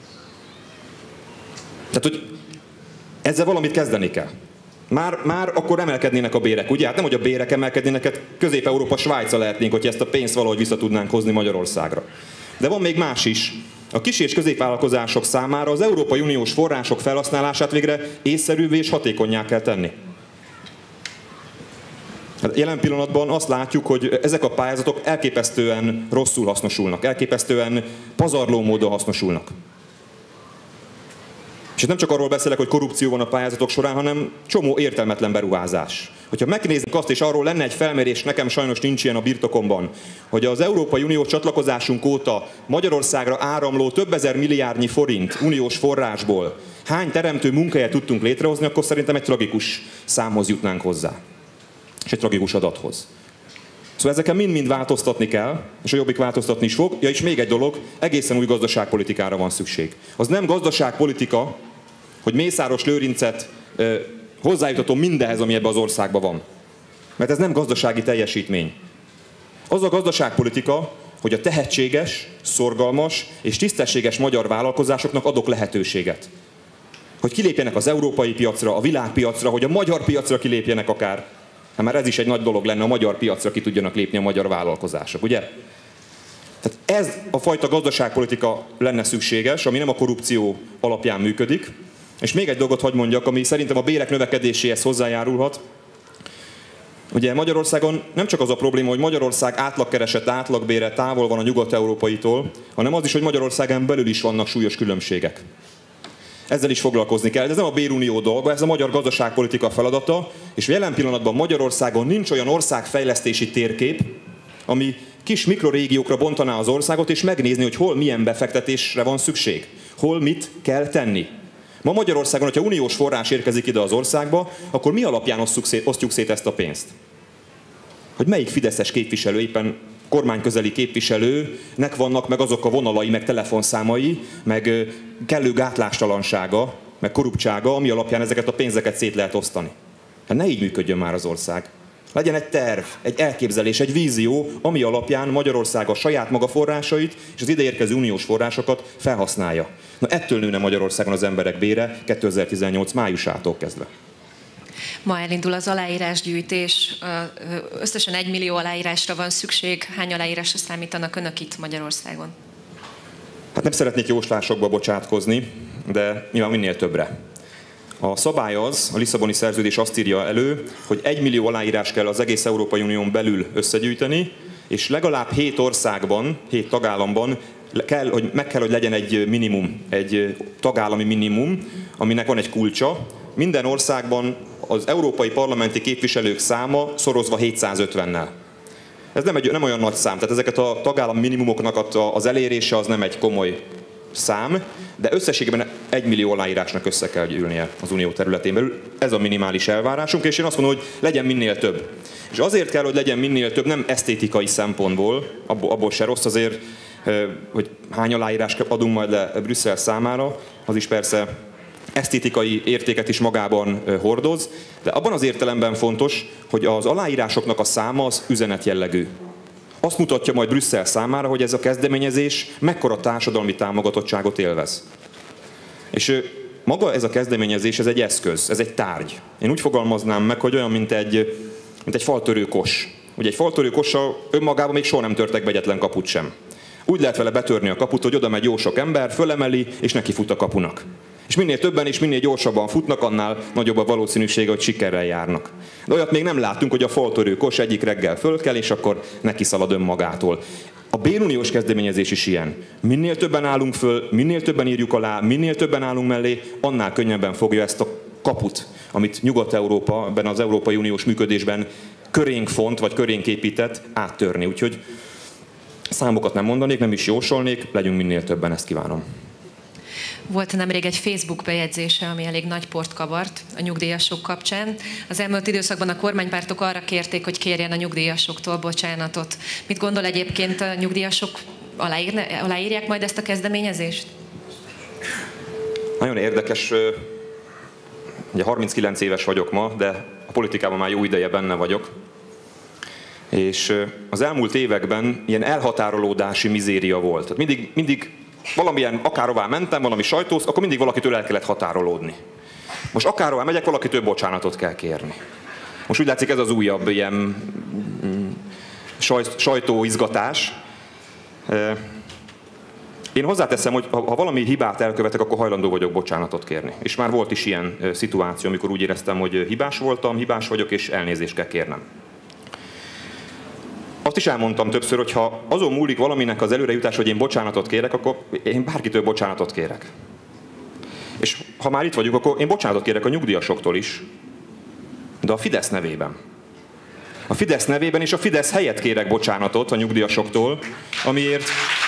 Tehát, hogy ezzel valamit kezdeni kell. Már akkor emelkednének a bérek, ugye? Hát nem, hogy a bérek emelkednének, hát Közép-Európa Svájca lehetnénk, hogyha ezt a pénzt valahogy vissza tudnánk hozni Magyarországra. De van még más is. A kis és középvállalkozások számára az Európai Uniós források felhasználását végre észszerűvé és hatékonnyá kell tenni. Hát jelen pillanatban azt látjuk, hogy ezek a pályázatok elképesztően rosszul hasznosulnak, elképesztően pazarló módon hasznosulnak. És itt nem csak arról beszélek, hogy korrupció van a pályázatok során, hanem csomó értelmetlen beruházás. Hogyha megnézzük azt, és arról lenne egy felmérés, nekem sajnos nincs ilyen a birtokomban, hogy az Európai Unió csatlakozásunk óta Magyarországra áramló több ezer milliárdnyi forint uniós forrásból hány teremtő munkahelyet tudtunk létrehozni, akkor szerintem egy tragikus számhoz jutnánk hozzá. És egy tragikus adathoz. Szóval ezeken mind-mind változtatni kell, és a Jobbik változtatni is fog. Ja, és még egy dolog, egészen új gazdaságpolitikára van szükség. Az nem gazdaságpolitika, hogy Mészáros Lőrincet hozzájutatom mindenhez, ami ebben az országban van. Mert ez nem gazdasági teljesítmény. Az a gazdaságpolitika, hogy a tehetséges, szorgalmas és tisztességes magyar vállalkozásoknak adok lehetőséget. Hogy kilépjenek az európai piacra, a világpiacra, hogy a magyar piacra kilépjenek akár. Hát már ez is egy nagy dolog lenne, a magyar piacra ki tudjanak lépni a magyar vállalkozások, ugye? Tehát ez a fajta gazdaságpolitika lenne szükséges, ami nem a korrupció alapján működik. És még egy dolgot hadd mondjak, ami szerintem a bérek növekedéséhez hozzájárulhat. Ugye Magyarországon nem csak az a probléma, hogy Magyarország átlagkereset, átlagbére távol van a nyugat-európaitól, hanem az is, hogy Magyarországon belül is vannak súlyos különbségek. Ezzel is foglalkozni kell. Ez nem a bérunió dolga, ez a magyar gazdaságpolitika feladata, és jelen pillanatban Magyarországon nincs olyan országfejlesztési térkép, ami kis mikrorégiókra bontaná az országot, és megnézni, hogy hol milyen befektetésre van szükség, hol mit kell tenni. Ma Magyarországon, hogyha uniós forrás érkezik ide az országba, akkor mi alapján osztjuk szét ezt a pénzt? Hogy melyik fideszes képviselő, éppen kormányközeli képviselőnek vannak meg azok a vonalai, meg telefonszámai, meg kellő gátlástalansága, meg korruptsága, ami alapján ezeket a pénzeket szét lehet osztani. Hát ne így működjön már az ország. Legyen egy terv, egy elképzelés, egy vízió, ami alapján Magyarország a saját maga forrásait és az ideérkező uniós forrásokat felhasználja. Na ettől nőne Magyarországon az emberek bére 2018 májusától kezdve. Ma elindul az aláírásgyűjtés, összesen 1 millió aláírásra van szükség. Hány aláírásra számítanak önök itt Magyarországon? Hát nem szeretnék jóslásokba bocsátkozni, de nyilván minél többre. A szabály az, a Lisszaboni szerződés azt írja elő, hogy 1 millió aláírás kell az egész Európai Unión belül összegyűjteni, és legalább 7 országban, 7 tagállamban meg kell, hogy legyen egy minimum, egy tagállami minimum, aminek van egy kulcsa. Minden országban az európai parlamenti képviselők száma szorozva 750-nel. Ez nem olyan nagy szám, tehát ezeket a tagállami minimumoknak az elérése az nem egy komoly szám, de összességében 1 millió aláírásnak össze kell gyűlnie az unió területén belül. Ez a minimális elvárásunk, és én azt mondom, hogy legyen minél több. És azért kell, hogy legyen minél több, nem esztétikai szempontból, abból se rossz azért, hogy hány aláírást adunk majd le Brüsszel számára, az is persze esztétikai értéket is magában hordoz, de abban az értelemben fontos, hogy az aláírásoknak a száma az üzenetjellegű. Azt mutatja majd Brüsszel számára, hogy ez a kezdeményezés mekkora társadalmi támogatottságot élvez. És maga ez a kezdeményezés, ez egy eszköz, ez egy tárgy. Én úgy fogalmaznám meg, hogy olyan, mint egy faltörő kos. Ugye egy faltörő kossal önmagában még soha nem törtek be egyetlen kaput sem. Úgy lehet vele betörni a kaput, hogy oda megy jó sok ember, fölemeli, és neki fut a kapunak. És minél többen és minél gyorsabban futnak, annál nagyobb a valószínűsége, hogy sikerrel járnak. De olyat még nem láttunk, hogy a faltörő kos egyik reggel fölkel, és akkor neki szalad önmagától. A béruniós kezdeményezés is ilyen. Minél többen állunk föl, minél többen írjuk alá, minél többen állunk mellé, annál könnyebben fogja ezt a kaput, amit Nyugat-Európa ebben az Európai Uniós működésben körénk font, vagy körénk épített, áttörni. Úgyhogy számokat nem mondanék, nem is jósolnék, legyünk minél többen, ezt kívánom. Volt nemrég egy Facebook bejegyzése, ami elég nagy port kavart a nyugdíjasok kapcsán. Az elmúlt időszakban a kormánypártok arra kérték, hogy kérjen a nyugdíjasoktól bocsánatot. Mit gondol egyébként, a nyugdíjasok aláírják majd ezt a kezdeményezést? Nagyon érdekes, ugye 39 éves vagyok ma, de a politikában már jó ideje benne vagyok. És az elmúlt években ilyen elhatárolódási mizéria volt. Tehát mindig valamilyen, akárhová mentem, valami sajtósz, akkor mindig valakitől el kellett határolódni. Most akárhová megyek, valakitől bocsánatot kell kérni. Most úgy látszik, ez az újabb ilyen sajtóizgatás. Én hozzáteszem, hogy ha valami hibát elkövetek, akkor hajlandó vagyok bocsánatot kérni. És már volt is ilyen szituáció, amikor úgy éreztem, hogy hibás voltam, hibás vagyok, és elnézést kell kérnem. Azt is elmondtam többször, hogy ha azon múlik valaminek az előrejutás, hogy én bocsánatot kérek, akkor én bárkitől bocsánatot kérek. És ha már itt vagyunk, akkor én bocsánatot kérek a nyugdíjasoktól is, de a Fidesz nevében. A Fidesz nevében és a Fidesz helyett kérek bocsánatot a nyugdíjasoktól, amiért...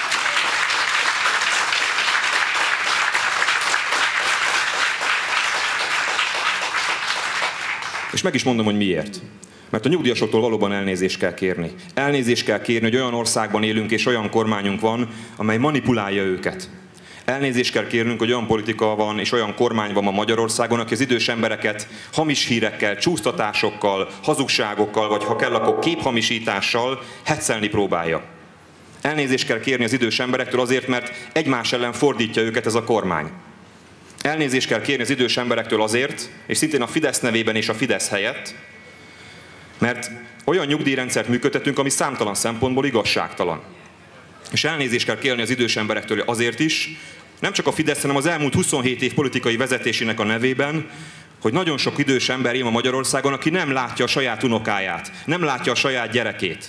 És meg is mondom, hogy miért. Mert a nyugdíjasoktól valóban elnézést kell kérni. Elnézést kell kérni, hogy olyan országban élünk és olyan kormányunk van, amely manipulálja őket. Elnézést kell kérnünk, hogy olyan politika van és olyan kormány van ma Magyarországon, aki az idős embereket hamis hírekkel, csúsztatásokkal, hazugságokkal, vagy ha kell, akkor képhamisítással heccelni próbálja. Elnézést kell kérni az idős emberektől azért, mert egymás ellen fordítja őket ez a kormány. Elnézést kell kérni az idős emberektől azért, és szintén a Fidesz nevében és a Fidesz helyett, mert olyan nyugdíjrendszert működtetünk, ami számtalan szempontból igazságtalan. És elnézést kell kérni az idős emberektől azért is, nem csak a Fidesz, hanem az elmúlt 27 év politikai vezetésének a nevében, hogy nagyon sok idős ember él ma Magyarországon, aki nem látja a saját unokáját, nem látja a saját gyerekét.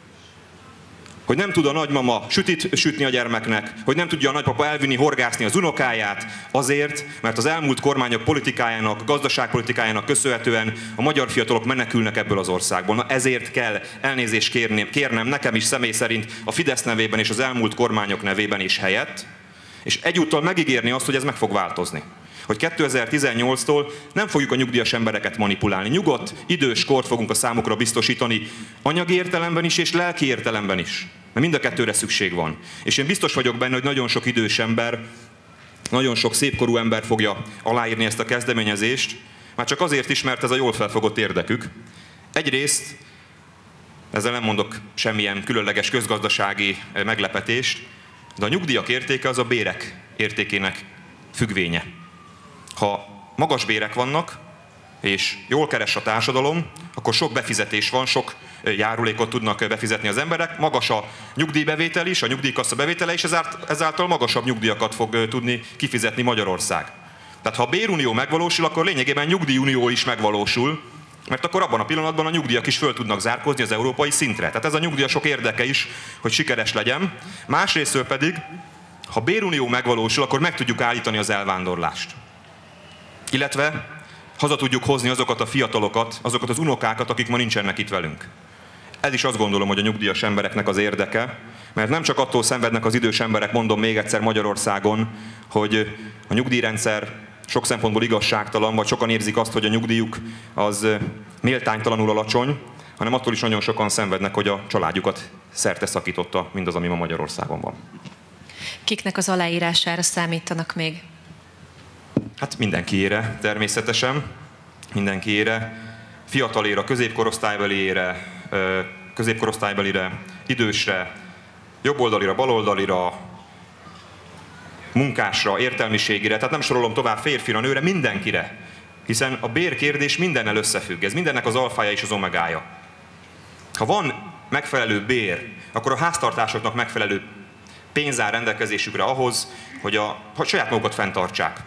Hogy nem tud a nagymama sütit sütni a gyermeknek, hogy nem tudja a nagypapa elvinni, horgászni az unokáját, azért, mert az elmúlt kormányok politikájának, gazdaságpolitikájának köszönhetően a magyar fiatalok menekülnek ebből az országból. Na ezért kell elnézést kérnem nekem is személy szerint a Fidesz nevében és az elmúlt kormányok nevében is helyett, és egyúttal megígérni azt, hogy ez meg fog változni. Hogy 2018-tól nem fogjuk a nyugdíjas embereket manipulálni. Nyugodt, idős kort fogunk a számukra biztosítani, anyagi értelemben is és lelki értelemben is. Mert mind a kettőre szükség van. És én biztos vagyok benne, hogy nagyon sok idős ember, nagyon sok szépkorú ember fogja aláírni ezt a kezdeményezést, már csak azért is, mert ez a jól felfogott érdekük. Egyrészt, ezzel nem mondok semmilyen különleges közgazdasági meglepetést, de a nyugdíjak értéke az a bérek értékének függvénye. Ha magas bérek vannak, és jól keres a társadalom, akkor sok befizetés van, sok járulékot tudnak befizetni az emberek, magas a nyugdíjbevétel is, a nyugdíjkassa bevétele is, ezáltal magasabb nyugdíjakat fog tudni kifizetni Magyarország. Tehát ha a bérunió megvalósul, akkor lényegében nyugdíjunió is megvalósul, mert akkor abban a pillanatban a nyugdíjak is föl tudnak zárkózni az európai szintre. Tehát ez a nyugdíjasok érdeke is, hogy sikeres legyen. Másrésztől pedig, ha bérunió megvalósul, akkor meg tudjuk állítani az elvándorlást. Illetve haza tudjuk hozni azokat a fiatalokat, azokat az unokákat, akik ma nincsenek itt velünk. Ez is azt gondolom, hogy a nyugdíjas embereknek az érdeke, mert nem csak attól szenvednek az idős emberek, mondom még egyszer Magyarországon, hogy a nyugdíjrendszer sok szempontból igazságtalan, vagy sokan érzik azt, hogy a nyugdíjuk az méltánytalanul alacsony, hanem attól is nagyon sokan szenvednek, hogy a családjukat szerte szakította mindaz, ami ma Magyarországon van. Kiknek az aláírására számítanak még? Hát mindenkiére természetesen, mindenkiére, fiatalére, középkorosztálybelire, idősre, jobboldalira, baloldalira, munkásra, értelmiségire, tehát nem sorolom tovább, férfira, nőre, mindenkire. Hiszen a bérkérdés mindennel összefügg, ez mindennek az alfája és az omegája. Ha van megfelelő bér, akkor a háztartásoknak megfelelő pénz áll rendelkezésükre ahhoz, hogy saját magukat fenntartsák.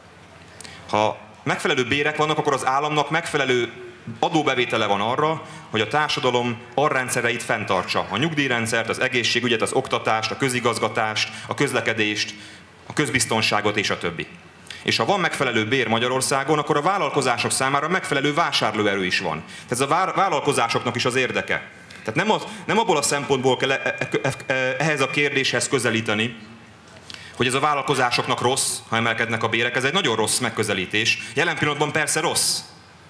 Ha megfelelő bérek vannak, akkor az államnak megfelelő adóbevétele van arra, hogy a társadalom arrendszereit fenntartsa. A nyugdíjrendszert, az egészségügyet, az oktatást, a közigazgatást, a közlekedést, a közbiztonságot és a többi. És ha van megfelelő bér Magyarországon, akkor a vállalkozások számára megfelelő vásárlóerő is van. Tehát ez a vállalkozásoknak is az érdeke. Tehát nem abból a szempontból kell ehhez a kérdéshez közelíteni, hogy ez a vállalkozásoknak rossz, ha emelkednek a bérek. Ez egy nagyon rossz megközelítés. Jelen pillanatban persze rossz.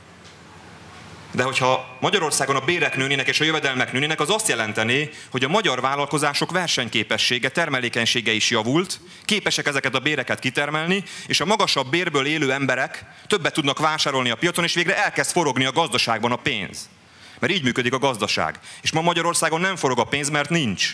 De hogyha Magyarországon a bérek nőnének és a jövedelmek nőnének, az azt jelenteni, hogy a magyar vállalkozások versenyképessége, termelékenysége is javult, képesek ezeket a béreket kitermelni, és a magasabb bérből élő emberek többet tudnak vásárolni a piacon, és végre elkezd forogni a gazdaságban a pénz. Mert így működik a gazdaság. És ma Magyarországon nem forog a pénz, mert nincs.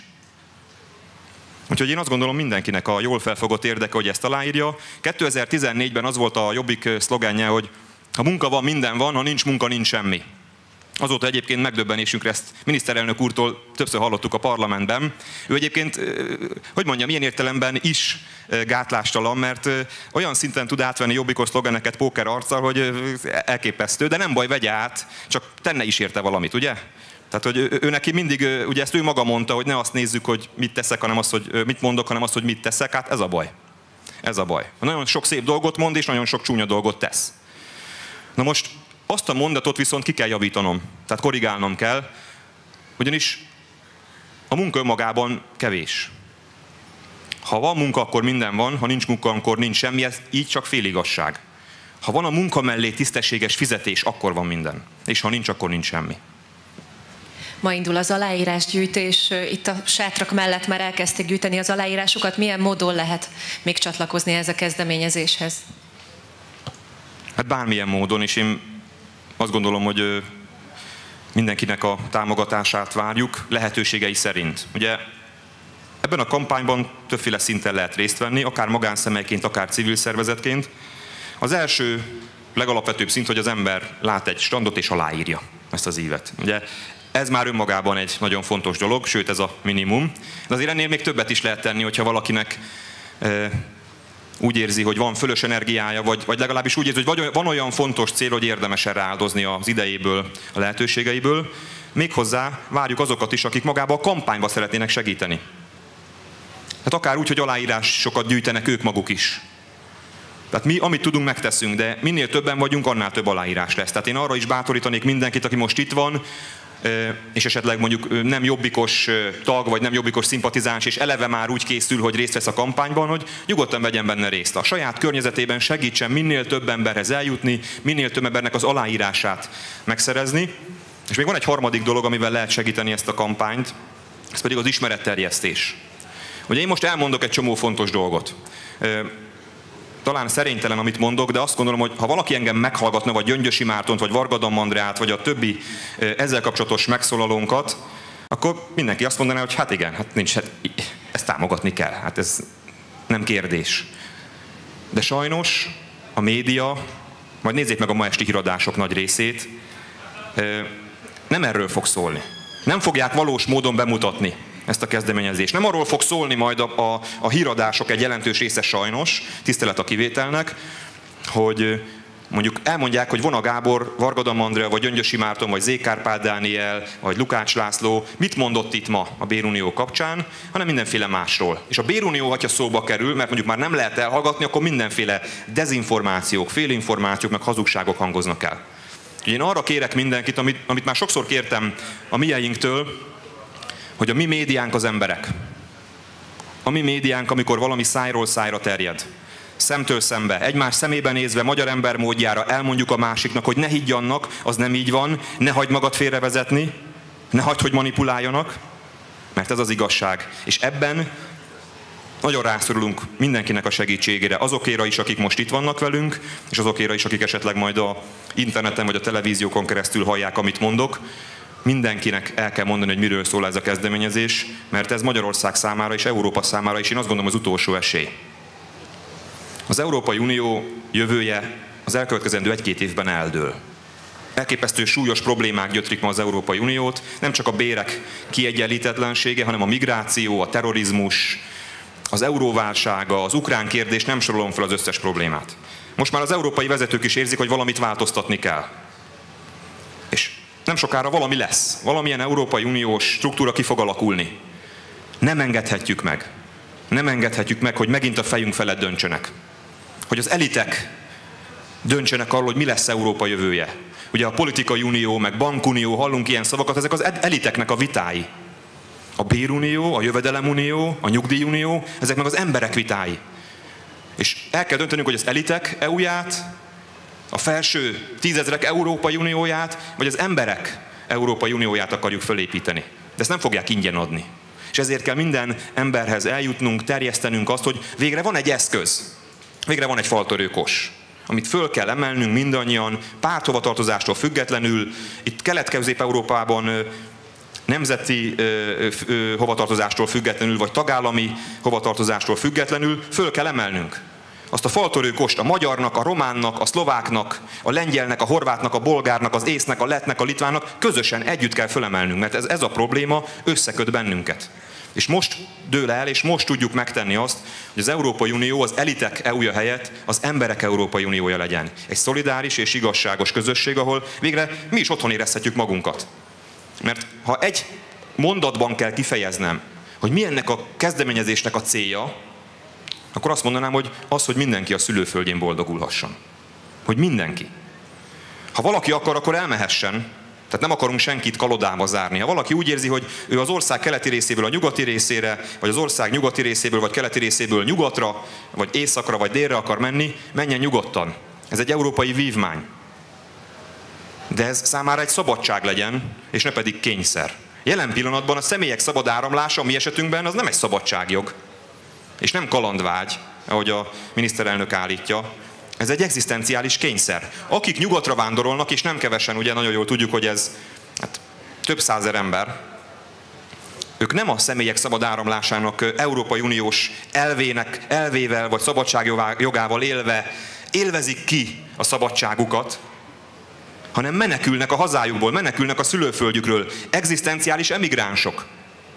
Úgyhogy én azt gondolom, mindenkinek a jól felfogott érdeke, hogy ezt aláírja. 2014-ben az volt a Jobbik szlogenje, hogy ha munka van, minden van, ha nincs munka, nincs semmi. Azóta egyébként megdöbbenésünkre ezt miniszterelnök úrtól többször hallottuk a parlamentben. Ő egyébként, hogy mondjam, ilyen értelemben is gátlástalan, mert olyan szinten tud átvenni jobbikos szlogeneket póker arccal, hogy elképesztő, de nem baj, vegye át, csak tenne is érte valamit, ugye? Tehát, hogy ő neki mindig, ugye ezt ő maga mondta, hogy ne azt nézzük, hogy mit teszek, hanem azt, hogy mit mondok, hanem azt, hogy mit teszek, hát ez a baj. Ez a baj. Nagyon sok szép dolgot mond, és nagyon sok csúnya dolgot tesz. Na most azt a mondatot viszont ki kell javítanom, tehát korrigálnom kell, ugyanis a munka önmagában kevés. Ha van munka, akkor minden van, ha nincs munka, akkor nincs semmi, ez így csak féligazság. Ha van a munka mellé tisztességes fizetés, akkor van minden. És ha nincs, akkor nincs semmi. Ma indul az aláírásgyűjtés, itt a sátrak mellett már elkezdték gyűjteni az aláírásokat. Milyen módon lehet még csatlakozni ehhez a kezdeményezéshez? Hát bármilyen módon, és én azt gondolom, hogy mindenkinek a támogatását várjuk, lehetőségei szerint. Ugye ebben a kampányban többféle szinten lehet részt venni, akár magánszemélyként, akár civil szervezetként. Az első, legalapvetőbb szint, hogy az ember lát egy standot és aláírja ezt az ívet. Ugye ez már önmagában egy nagyon fontos dolog, sőt ez a minimum. De azért ennél még többet is lehet tenni, hogyha valakinek úgy érzi, hogy van fölös energiája, vagy legalábbis úgy érzi, hogy van olyan fontos cél, hogy érdemes erre áldozni az idejéből, a lehetőségeiből. Méghozzá várjuk azokat is, akik magába a kampányba szeretnének segíteni. Hát akár úgy, hogy aláírásokat gyűjtenek ők maguk is. Tehát mi, amit tudunk, megteszünk, de minél többen vagyunk, annál több aláírás lesz. Tehát én arra is bátorítanék mindenkit, aki most itt van, és esetleg mondjuk nem jobbikos tag, vagy nem jobbikos szimpatizáns, és eleve már úgy készül, hogy részt vesz a kampányban, hogy nyugodtan vegyen benne részt. A saját környezetében segítsen minél több emberhez eljutni, minél több embernek az aláírását megszerezni. És még van egy harmadik dolog, amivel lehet segíteni ezt a kampányt, ez pedig az ismeretterjesztés. Ugye én most elmondok egy csomó fontos dolgot. Talán szerénytelen, amit mondok, de azt gondolom, hogy ha valaki engem meghallgatna, vagy Gyöngyösi Mártont, vagy Varga Andrát, vagy a többi ezzel kapcsolatos megszólalónkat, akkor mindenki azt mondaná, hogy hát igen, hát nincs, hát ezt támogatni kell, hát ez nem kérdés. De sajnos a média, majd nézzék meg a ma esti híradások nagy részét, nem erről fog szólni. Nem fogják valós módon bemutatni ezt a kezdeményezést. Nem arról fog szólni majd a híradások egy jelentős része sajnos, tisztelet a kivételnek, hogy mondjuk elmondják, hogy Vona Gábor, Varga Andrea, vagy Gyöngyösi Márton, vagy Z. Kárpát Dániel, vagy Lukács László mit mondott itt ma a bérunió kapcsán, hanem mindenféle másról. És a bérunió, ha szóba kerül, mert mondjuk már nem lehet elhallgatni, akkor mindenféle dezinformációk, félinformációk, meg hazugságok hangoznak el. Én arra kérek mindenkit, amit már sokszor kértem a mieinktől, hogy a mi médiánk az emberek. A mi médiánk, amikor valami szájról szájra terjed. Szemtől szembe, egymás szemébe nézve, magyar ember módjára elmondjuk a másiknak, hogy ne higgy annak, az nem így van, ne hagyd magad félrevezetni, ne hagyd, hogy manipuláljanak, mert ez az igazság. És ebben nagyon rászorulunk mindenkinek a segítségére, azokéra is, akik most itt vannak velünk, és azokéra is, akik esetleg majd a interneten vagy a televíziókon keresztül hallják, amit mondok. Mindenkinek el kell mondani, hogy miről szól ez a kezdeményezés, mert ez Magyarország számára és Európa számára is, én azt gondolom, az utolsó esély. Az Európai Unió jövője az elkövetkezendő 1-2 évben eldől. Elképesztő súlyos problémák gyötrik ma az Európai Uniót, nem csak a bérek kiegyenlítetlensége, hanem a migráció, a terrorizmus, az euróválsága, az ukrán kérdés, nem sorolom fel az összes problémát. Most már az európai vezetők is érzik, hogy valamit változtatni kell. És nem sokára valami lesz, valamilyen Európai Uniós struktúra ki fog alakulni. Nem engedhetjük meg. Nem engedhetjük meg, hogy megint a fejünk felett döntsenek. Hogy az elitek döntsenek arról, hogy mi lesz Európa jövője. Ugye a politikai unió, meg bankunió, hallunk ilyen szavakat, ezek az eliteknek a vitái. A bérunió, a jövedelemunió, a nyugdíjunió, ezek meg az emberek vitái. És el kell döntenünk, hogy az elitek EU-ját, a felső 10 000 Európai Unióját, vagy az emberek Európai Unióját akarjuk fölépíteni. De ezt nem fogják ingyen adni. És ezért kell minden emberhez eljutnunk, terjesztenünk azt, hogy végre van egy eszköz, végre van egy faltörőkos, amit föl kell emelnünk mindannyian, párthovatartozástól függetlenül. Itt Kelet-Közép-Európában nemzeti hovatartozástól függetlenül, vagy tagállami hovatartozástól függetlenül föl kell emelnünk. Azt a faltörőkost a magyarnak, a románnak, a szlováknak, a lengyelnek, a horvátnak, a bolgárnak, az észnek, a lettnek, a litvánnak közösen együtt kell fölemelnünk, mert ez a probléma összeköt bennünket. És most dől el, és most tudjuk megtenni azt, hogy az Európai Unió az elitek EU-ja helyett az emberek Európai Uniója legyen. Egy szolidáris és igazságos közösség, ahol végre mi is otthon érezhetjük magunkat. Mert ha egy mondatban kell kifejeznem, hogy mi ennek a kezdeményezésnek a célja, akkor azt mondanám, hogy az, hogy mindenki a szülőföldjén boldogulhasson. Hogy mindenki. Ha valaki akar, akkor elmehessen. Tehát nem akarunk senkit kalodába zárni. Ha valaki úgy érzi, hogy ő az ország keleti részéből a nyugati részére, vagy az ország nyugati részéből, vagy keleti részéből nyugatra, vagy északra, vagy délre akar menni, menjen nyugodtan. Ez egy európai vívmány. De ez számára egy szabadság legyen, és ne pedig kényszer. Jelen pillanatban a személyek szabad áramlása, a mi esetünkben, az nem egy szabadságjog. És nem kalandvágy, ahogy a miniszterelnök állítja. Ez egy egzisztenciális kényszer. Akik nyugatra vándorolnak, és nem kevesen, ugye nagyon jól tudjuk, hogy ez több százezer ember, ők nem a személyek szabad áramlásának Európai Uniós elvével vagy szabadságjogával élve élvezik ki a szabadságukat, hanem menekülnek a hazájukból, menekülnek a szülőföldjükről, egzisztenciális emigránsok.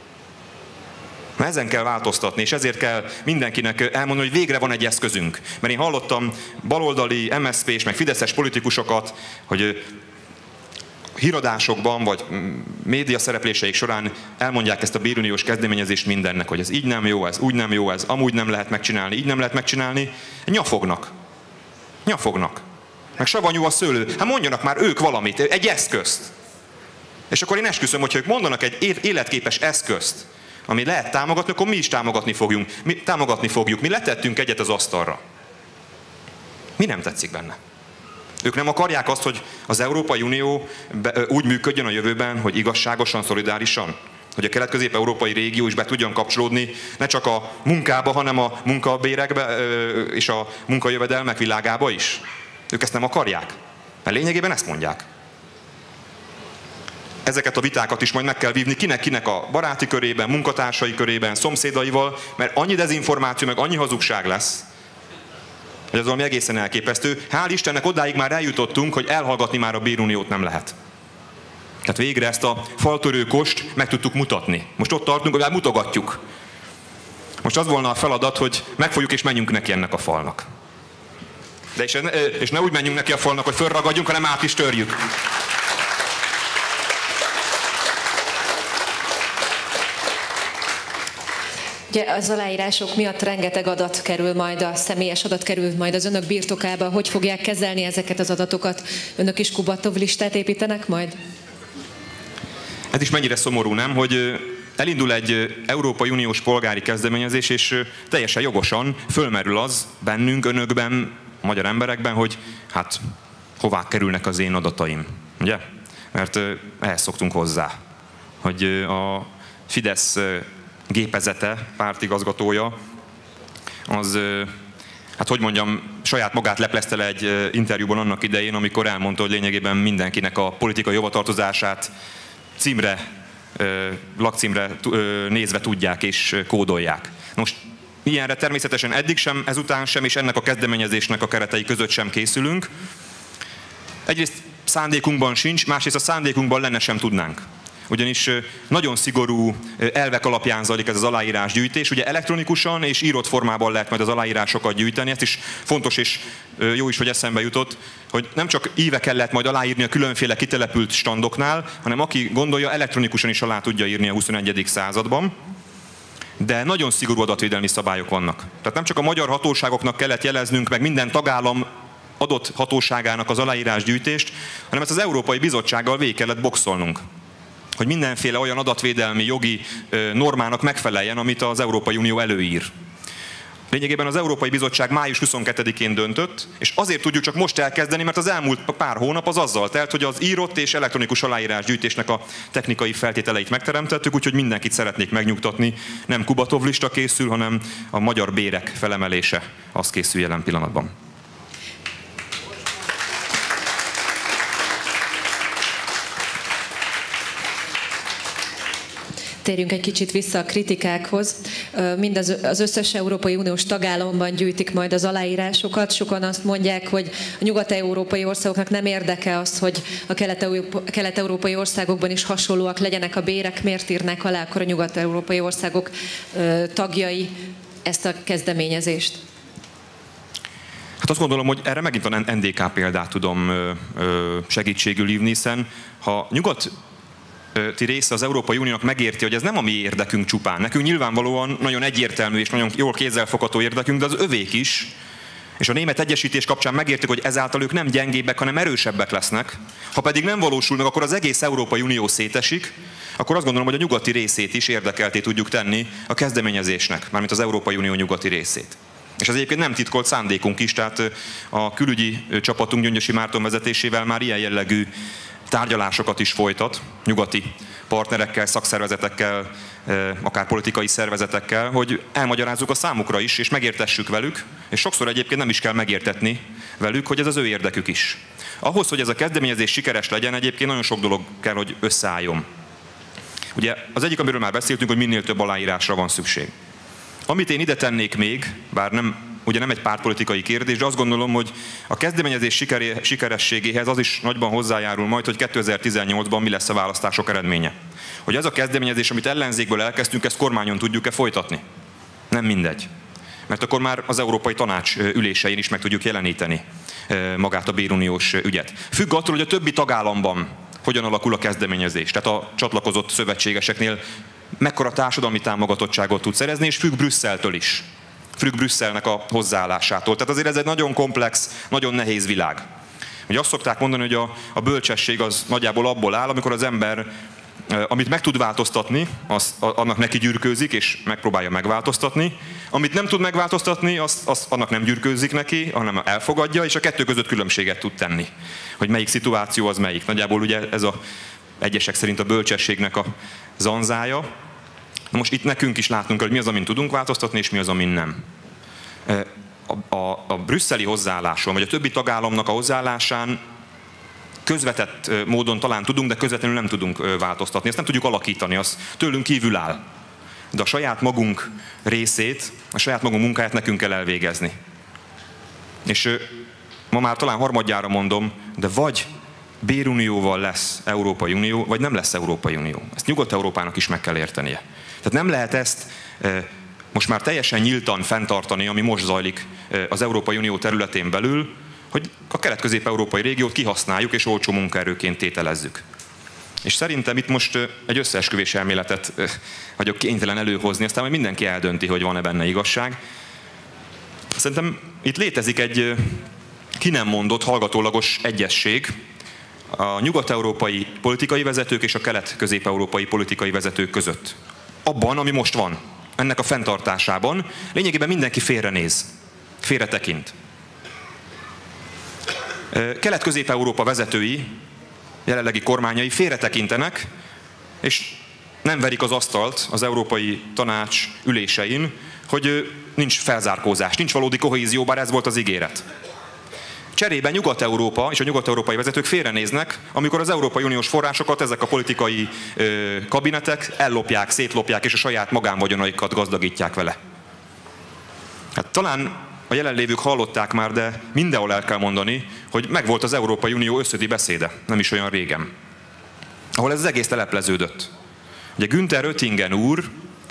Ezen kell változtatni, és ezért kell mindenkinek elmondani, hogy végre van egy eszközünk. Mert én hallottam baloldali, MSZP-s, meg fideszes politikusokat, hogy híradásokban, vagy média szerepléseik során elmondják ezt a béruniós kezdeményezést mindennek, hogy ez így nem jó, ez úgy nem jó, ez amúgy nem lehet megcsinálni, így nem lehet megcsinálni. Nyafognak. Nyafognak. Meg savanyú a szőlő. Hát mondjanak már ők valamit, egy eszközt. És akkor én esküszöm, hogyha ők mondanak egy életképes eszközt, ami lehet támogatni, akkor mi is támogatni fogjuk. Mi letettünk egyet az asztalra. Mi nem tetszik benne? Ők nem akarják azt, hogy az Európai Unió úgy működjön a jövőben, hogy igazságosan, szolidárisan? Hogy a kelet-közép-európai régió is be tudjon kapcsolódni ne csak a munkába, hanem a munkabérekbe és a munkajövedelmek világába is? Ők ezt nem akarják? Mert lényegében ezt mondják. Ezeket a vitákat is majd meg kell vívni kinek a baráti körében, munkatársai körében, szomszédaival, mert annyi dezinformáció, meg annyi hazugság lesz, hogy ez valami egészen elképesztő. Hál' Istennek odáig már eljutottunk, hogy elhallgatni már a béruniót nem lehet. Tehát végre ezt a faltörőkost meg tudtuk mutatni. Most ott tartunk, hogy már mutogatjuk. Most az volna a feladat, hogy megfogjuk és menjünk neki ennek a falnak. és ne úgy menjünk neki a falnak, hogy fölragadjunk, hanem át is törjük. Ugye az aláírások miatt rengeteg adat kerül majd, a személyes adat kerül majd az önök birtokába. Hogy fogják kezelni ezeket az adatokat? Önök is Kubatov listát építenek majd? Ez is mennyire szomorú, nem? Hogy elindul egy Európai Uniós polgári kezdeményezés, és teljesen jogosan fölmerül az bennünk, önökben, a magyar emberekben, hogy hát hová kerülnek az én adataim, ugye? Mert ehhez szoktunk hozzá, hogy a Fidesz gépezete, pártigazgatója, az, hát hogy mondjam, saját magát leplezte le egy interjúban annak idején, amikor elmondta, hogy lényegében mindenkinek a politikai hovatartozását címre, lakcímre nézve tudják és kódolják. Most ilyenre természetesen eddig sem, ezután sem, és ennek a kezdeményezésnek a keretei között sem készülünk. Egyrészt szándékunkban sincs, másrészt a szándékunkban lenne sem tudnánk. Ugyanis nagyon szigorú elvek alapján zajlik ez az aláírásgyűjtés. Ugye elektronikusan és írott formában lehet majd az aláírásokat gyűjteni. Ezt is fontos és jó is, hogy eszembe jutott, hogy nem csak éveken lehet majd aláírni a különféle kitelepült standoknál, hanem aki gondolja, elektronikusan is alá tudja írni a 21. században. De nagyon szigorú adatvédelmi szabályok vannak. Tehát nem csak a magyar hatóságoknak kellett jeleznünk, meg minden tagállam adott hatóságának az aláírásgyűjtést, hanem ezt az Európai Bizottsággal végig kellett boxolnunk, hogy mindenféle olyan adatvédelmi jogi normának megfeleljen, amit az Európai Unió előír. Lényegében az Európai Bizottság május 22-én döntött, és azért tudjuk csak most elkezdeni, mert az elmúlt pár hónap az azzal telt, hogy az írott és elektronikus aláírásgyűjtésnek a technikai feltételeit megteremtettük, úgyhogy mindenkit szeretnék megnyugtatni. Nem Kubatov lista készül, hanem a magyar bérek felemelése az készül jelen pillanatban. Térjünk egy kicsit vissza a kritikákhoz. Mind az összes Európai Uniós tagállamban gyűjtik majd az aláírásokat. Sokan azt mondják, hogy a nyugat-európai országoknak nem érdeke az, hogy a kelet-európai országokban is hasonlóak legyenek a bérek. Miért írnák alá akkor a nyugat-európai országok tagjai ezt a kezdeményezést? Hát azt gondolom, hogy erre megint a NDK példát tudom segítségül hívni, hiszen ha nyugat része az Európai Uniónak megérti, hogy ez nem a mi érdekünk csupán. Nekünk nyilvánvalóan nagyon egyértelmű és nagyon jól kézzelfogható érdekünk, de az övék is. És a német egyesítés kapcsán megértik, hogy ezáltal ők nem gyengébbek, hanem erősebbek lesznek. Ha pedig nem valósul meg, akkor az egész Európai Unió szétesik, akkor azt gondolom, hogy a nyugati részét is érdekelté tudjuk tenni a kezdeményezésnek, mármint az Európai Unió nyugati részét. És ez egyébként nem titkolt szándékunk is, tehát a külügyi csapatunk Gyöngyösi Márton vezetésével már ilyen jellegű tárgyalásokat is folytat, nyugati partnerekkel, szakszervezetekkel, akár politikai szervezetekkel, hogy elmagyarázzuk a számukra is, és megértessük velük, és sokszor egyébként nem is kell megértetni velük, hogy ez az ő érdekük is. Ahhoz, hogy ez a kezdeményezés sikeres legyen, egyébként nagyon sok dolog kell, hogy összeálljon. Ugye az egyik, amiről már beszéltünk, hogy minél több aláírásra van szükség. Amit én ide tennék még, bár ugye nem egy pártpolitikai kérdés, de azt gondolom, hogy a kezdeményezés sikerességéhez az is nagyban hozzájárul majd, hogy 2018-ban mi lesz a választások eredménye. Hogy ez a kezdeményezés, amit ellenzékből elkezdtünk, ezt kormányon tudjuk-e folytatni? Nem mindegy. Mert akkor már az Európai Tanács ülésein is meg tudjuk jeleníteni magát a béruniós ügyet. Függ attól, hogy a többi tagállamban hogyan alakul a kezdeményezés. Tehát a csatlakozott szövetségeseknél mekkora társadalmi támogatottságot tud szerezni, és függ Brüsszeltől is. Függ Brüsszelnek a hozzáállásától. Tehát azért ez egy nagyon komplex, nagyon nehéz világ. Ugye azt szokták mondani, hogy a bölcsesség az nagyjából abból áll, amikor az ember, amit meg tud változtatni, annak neki gyűrkőzik, és megpróbálja megváltoztatni. Amit nem tud megváltoztatni, annak nem gyűrkőzik neki, hanem elfogadja, és a kettő között különbséget tud tenni. Hogy melyik szituáció az melyik. Nagyjából ugye ez egyesek szerint a bölcsességnek a zanzája. Most itt nekünk is látnunk, hogy mi az, amin tudunk változtatni, és mi az, amin nem. A brüsszeli hozzáálláson, vagy a többi tagállamnak a hozzáállásán közvetett módon talán tudunk, de közvetlenül nem tudunk változtatni. Ezt nem tudjuk alakítani, az tőlünk kívül áll. De a saját magunk részét, a saját magunk munkáját nekünk kell elvégezni. És ma már talán harmadjára mondom, de vagy bérunióval lesz Európai Unió, vagy nem lesz Európai Unió. Ezt Nyugat-Európának is meg kell értenie. Tehát nem lehet ezt most már teljesen nyíltan fenntartani, ami most zajlik az Európai Unió területén belül, hogy a kelet-közép-európai régiót kihasználjuk és olcsó munkaerőként tételezzük. És szerintem itt most egy összeesküvés elméletet vagyok kénytelen előhozni, aztán majd mindenki eldönti, hogy van-e benne igazság. Szerintem itt létezik egy ki nem mondott, hallgatólagos egyezség a nyugat-európai politikai vezetők és a kelet-közép-európai politikai vezetők között. Abban, ami most van, ennek a fenntartásában lényegében mindenki félrenéz, félretekint. Kelet-közép-európa vezetői, jelenlegi kormányai félretekintenek, és nem verik az asztalt az Európai Tanács ülésein, hogy nincs felzárkózás, nincs valódi kohézió, bár ez volt az ígéret. Cserében Nyugat-Európa és a nyugat-európai vezetők félrenéznek, amikor az Európai Uniós forrásokat ezek a politikai kabinetek ellopják, szétlopják, és a saját magánvagyonaikat gazdagítják vele. Hát talán a jelenlévők hallották már, de mindenhol el kell mondani, hogy megvolt az Európai Unió összödi beszéde, nem is olyan régen, ahol ez az egész telepleződött. Ugye Günther Oettingen úr,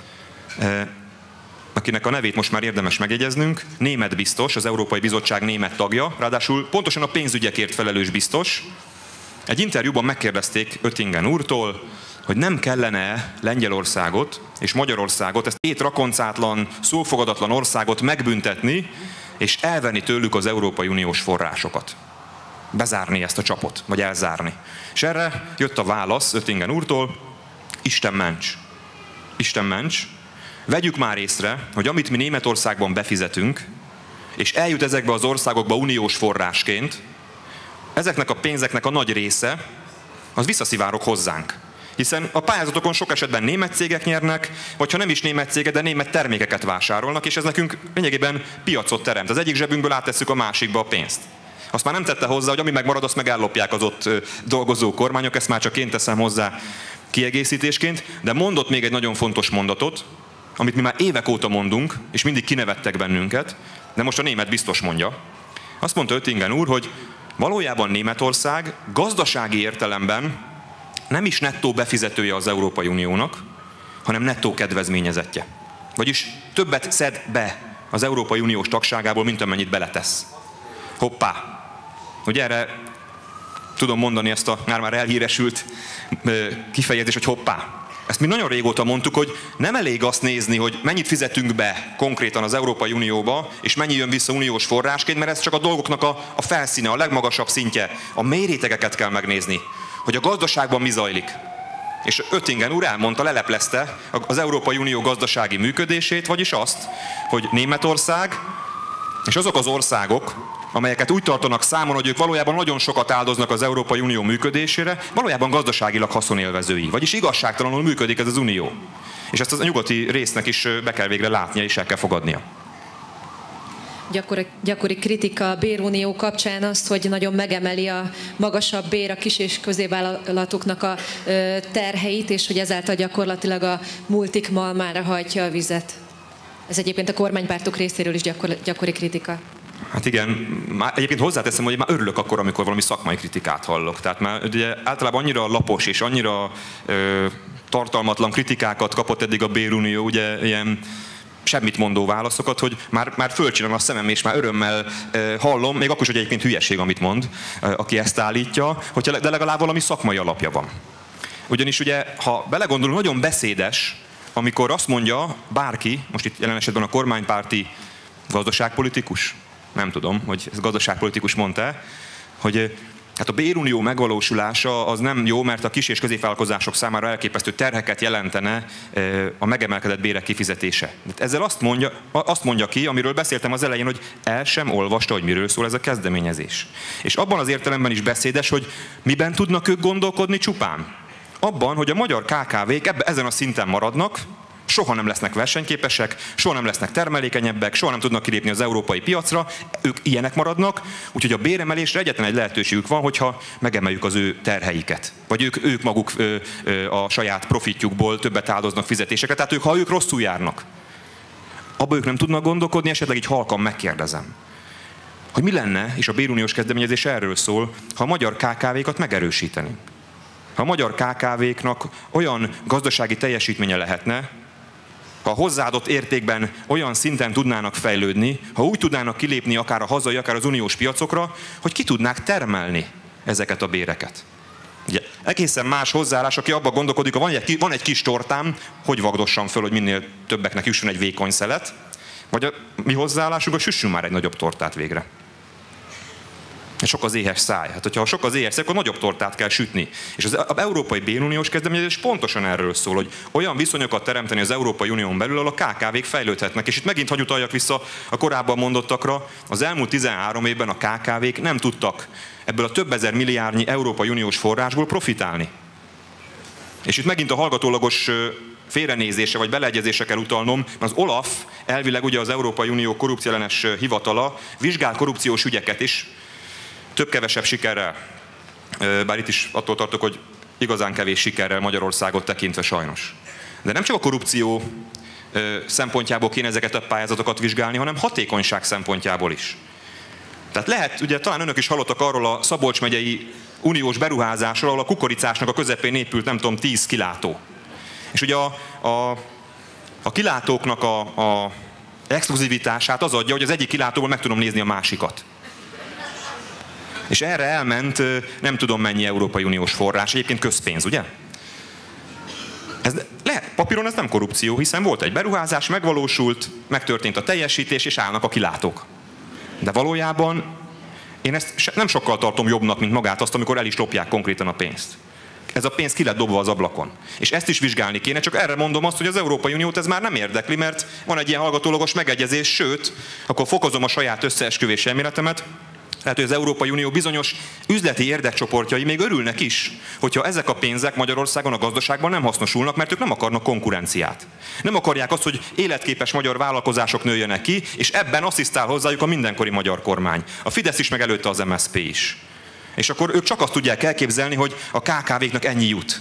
akinek a nevét most már érdemes megjegyeznünk, német biztos, az Európai Bizottság német tagja, ráadásul pontosan a pénzügyekért felelős biztos. Egy interjúban megkérdezték Oettingen úrtól, hogy nem kellene Lengyelországot és Magyarországot, ezt két rakoncátlan, szófogadatlan országot megbüntetni, és elvenni tőlük az Európai Uniós forrásokat. Bezárni ezt a csapot, vagy elzárni. És erre jött a válasz Oettingen úrtól, Isten ments. Isten ments. Vegyük már észre, hogy amit mi Németországban befizetünk, és eljut ezekbe az országokba uniós forrásként, ezeknek a pénzeknek a nagy része, az visszaszivárog hozzánk. Hiszen a pályázatokon sok esetben német cégek nyernek, vagy ha nem is német cégek, de német termékeket vásárolnak, és ez nekünk lényegében piacot teremt. Az egyik zsebünkből áttesszük a másikba a pénzt. Azt már nem tette hozzá, hogy ami megmarad, azt meg ellopják az ott dolgozó kormányok, ezt már csak én teszem hozzá kiegészítésként, de mondott még egy nagyon fontos mondatot, amit mi már évek óta mondunk, és mindig kinevettek bennünket, de most a német biztos mondja. Azt mondta Oettingen úr, hogy valójában Németország gazdasági értelemben nem is nettó befizetője az Európai Uniónak, hanem nettó kedvezményezettje. Vagyis többet szed be az Európai Uniós tagságából, mint amennyit beletesz. Hoppá! Ugye erre tudom mondani ezt a már elhíresült kifejezést, hogy hoppá! Ezt mi nagyon régóta mondtuk, hogy nem elég azt nézni, hogy mennyit fizetünk be konkrétan az Európai Unióba, és mennyi jön vissza uniós forrásként, mert ez csak a dolgoknak a felszíne, a legmagasabb szintje. A mély rétegeket kell megnézni, hogy a gazdaságban mi zajlik. És Oettingen úr elmondta, leleplezte az Európai Unió gazdasági működését, vagyis azt, hogy Németország és azok az országok, amelyeket úgy tartanak számon, hogy ők valójában nagyon sokat áldoznak az Európai Unió működésére, valójában gazdaságilag haszonélvezői. Vagyis igazságtalanul működik ez az Unió. És ezt a nyugati résznek is be kell végre látnia, és el kell fogadnia. Gyakori kritika a bérunió kapcsán az, hogy nagyon megemeli a magasabb bér a kis- és középvállalatoknak a terheit, és hogy ezáltal gyakorlatilag a multik malmára hajtja a vizet. Ez egyébként a kormánypártok részéről is gyakori kritika. Hát igen, már egyébként hozzáteszem, hogy már örülök akkor, amikor valami szakmai kritikát hallok. Tehát már ugye általában annyira lapos és annyira tartalmatlan kritikákat kapott eddig a bérunió, ugye ilyen semmit mondó válaszokat, hogy már fölcsillan a szemem, és már örömmel hallom, még akkor is, hogy egyébként hülyeség, amit mond, aki ezt állítja, de legalább valami szakmai alapja van. Ugyanis ugye, ha belegondolunk, nagyon beszédes, amikor azt mondja bárki, most itt jelen esetben a kormánypárti gazdaságpolitikus, nem tudom, hogy ez gazdaságpolitikus mondta, hogy hát a bérunió megvalósulása az nem jó, mert a kis- és középvállalkozások számára elképesztő terheket jelentene a megemelkedett bérek kifizetése. Ezzel azt mondja ki, amiről beszéltem az elején, hogy el sem olvasta, hogy miről szól ez a kezdeményezés. És abban az értelemben is beszédes, hogy miben tudnak ők gondolkodni csupán? Abban, hogy a magyar KKV-k ezen a szinten maradnak, soha nem lesznek versenyképesek, soha nem lesznek termelékenyebbek, soha nem tudnak kilépni az európai piacra, ők ilyenek maradnak, úgyhogy a béremelésre egyetlen egy lehetőségük van, hogyha megemeljük az ő terheiket. Vagy ők maguk a saját profitjukból többet áldoznak fizetésekre, tehát ha ők rosszul járnak, abban ők nem tudnak gondolkodni, esetleg így halkan megkérdezem, hogy mi lenne, és a béruniós kezdeményezés erről szól, ha a magyar KKV-kat megerősíteni. Ha a magyar KKV-knak olyan gazdasági teljesítménye lehetne, ha a hozzáadott értékben olyan szinten tudnának fejlődni, ha úgy tudnának kilépni akár a hazai, akár az uniós piacokra, hogy ki tudnák termelni ezeket a béreket. Ugye, egészen más hozzáállás, aki abban gondolkodik, hogy van egy kis tortám, hogy vagdossam föl, hogy minél többeknek jusson egy vékony szelet, vagy a mi hozzáállásunk, hogy süssünk már egy nagyobb tortát végre. Sok az éhes száj. Hát, hogyha sok az éhes száj, akkor nagyobb tortát kell sütni. És az Európai Béruniós kezdeményezés pontosan erről szól, hogy olyan viszonyokat teremteni az Európai Unión belül, ahol a KKV-k fejlődhetnek. És itt megint hagy utaljak vissza a korábban mondottakra, az elmúlt 13 évben a KKV-k nem tudtak ebből a több ezer milliárdnyi Európai Uniós forrásból profitálni. És itt megint a hallgatólagos félrenézése vagy beleegyezése kell utalnom, mert az OLAF, elvileg ugye az Európai Unió korrupcióellenes hivatala vizsgál korrupciós ügyeket is, több-kevesebb sikerrel. Bár itt is attól tartok, hogy igazán kevés sikerrel Magyarországot tekintve sajnos. De nem csak a korrupció szempontjából kéne ezeket a pályázatokat vizsgálni, hanem hatékonyság szempontjából is. Tehát lehet, ugye talán önök is hallottak arról a Szabolcs megyei uniós beruházásról, ahol a kukoricásnak a közepén épült, nem tudom, 10 kilátó. És ugye a kilátóknak a exkluzivitását az adja, hogy az egyik kilátóból meg tudom nézni a másikat. És erre elment nem tudom mennyi Európai Uniós forrás, egyébként közpénz, ugye? Papíron ez nem korrupció, hiszen volt egy beruházás, megvalósult, megtörtént a teljesítés, és állnak a kilátók. De valójában én ezt nem sokkal tartom jobbnak, mint magát azt, amikor el is lopják konkrétan a pénzt. Ez a pénz ki lett dobva az ablakon. És ezt is vizsgálni kéne, csak erre mondom azt, hogy az Európai Uniót ez már nem érdekli, mert van egy ilyen hallgatólagos megegyezés, sőt, akkor fokozom a saját összeesküvés elméletemet, lehet, hogy az Európai Unió bizonyos üzleti érdekcsoportjai még örülnek is, hogyha ezek a pénzek Magyarországon a gazdaságban nem hasznosulnak, mert ők nem akarnak konkurenciát. Nem akarják azt, hogy életképes magyar vállalkozások nőjenek ki, és ebben asszisztál hozzájuk a mindenkori magyar kormány. A Fidesz is, meg előtte az MSZP is. És akkor ők csak azt tudják elképzelni, hogy a KKV-knak ennyi jut.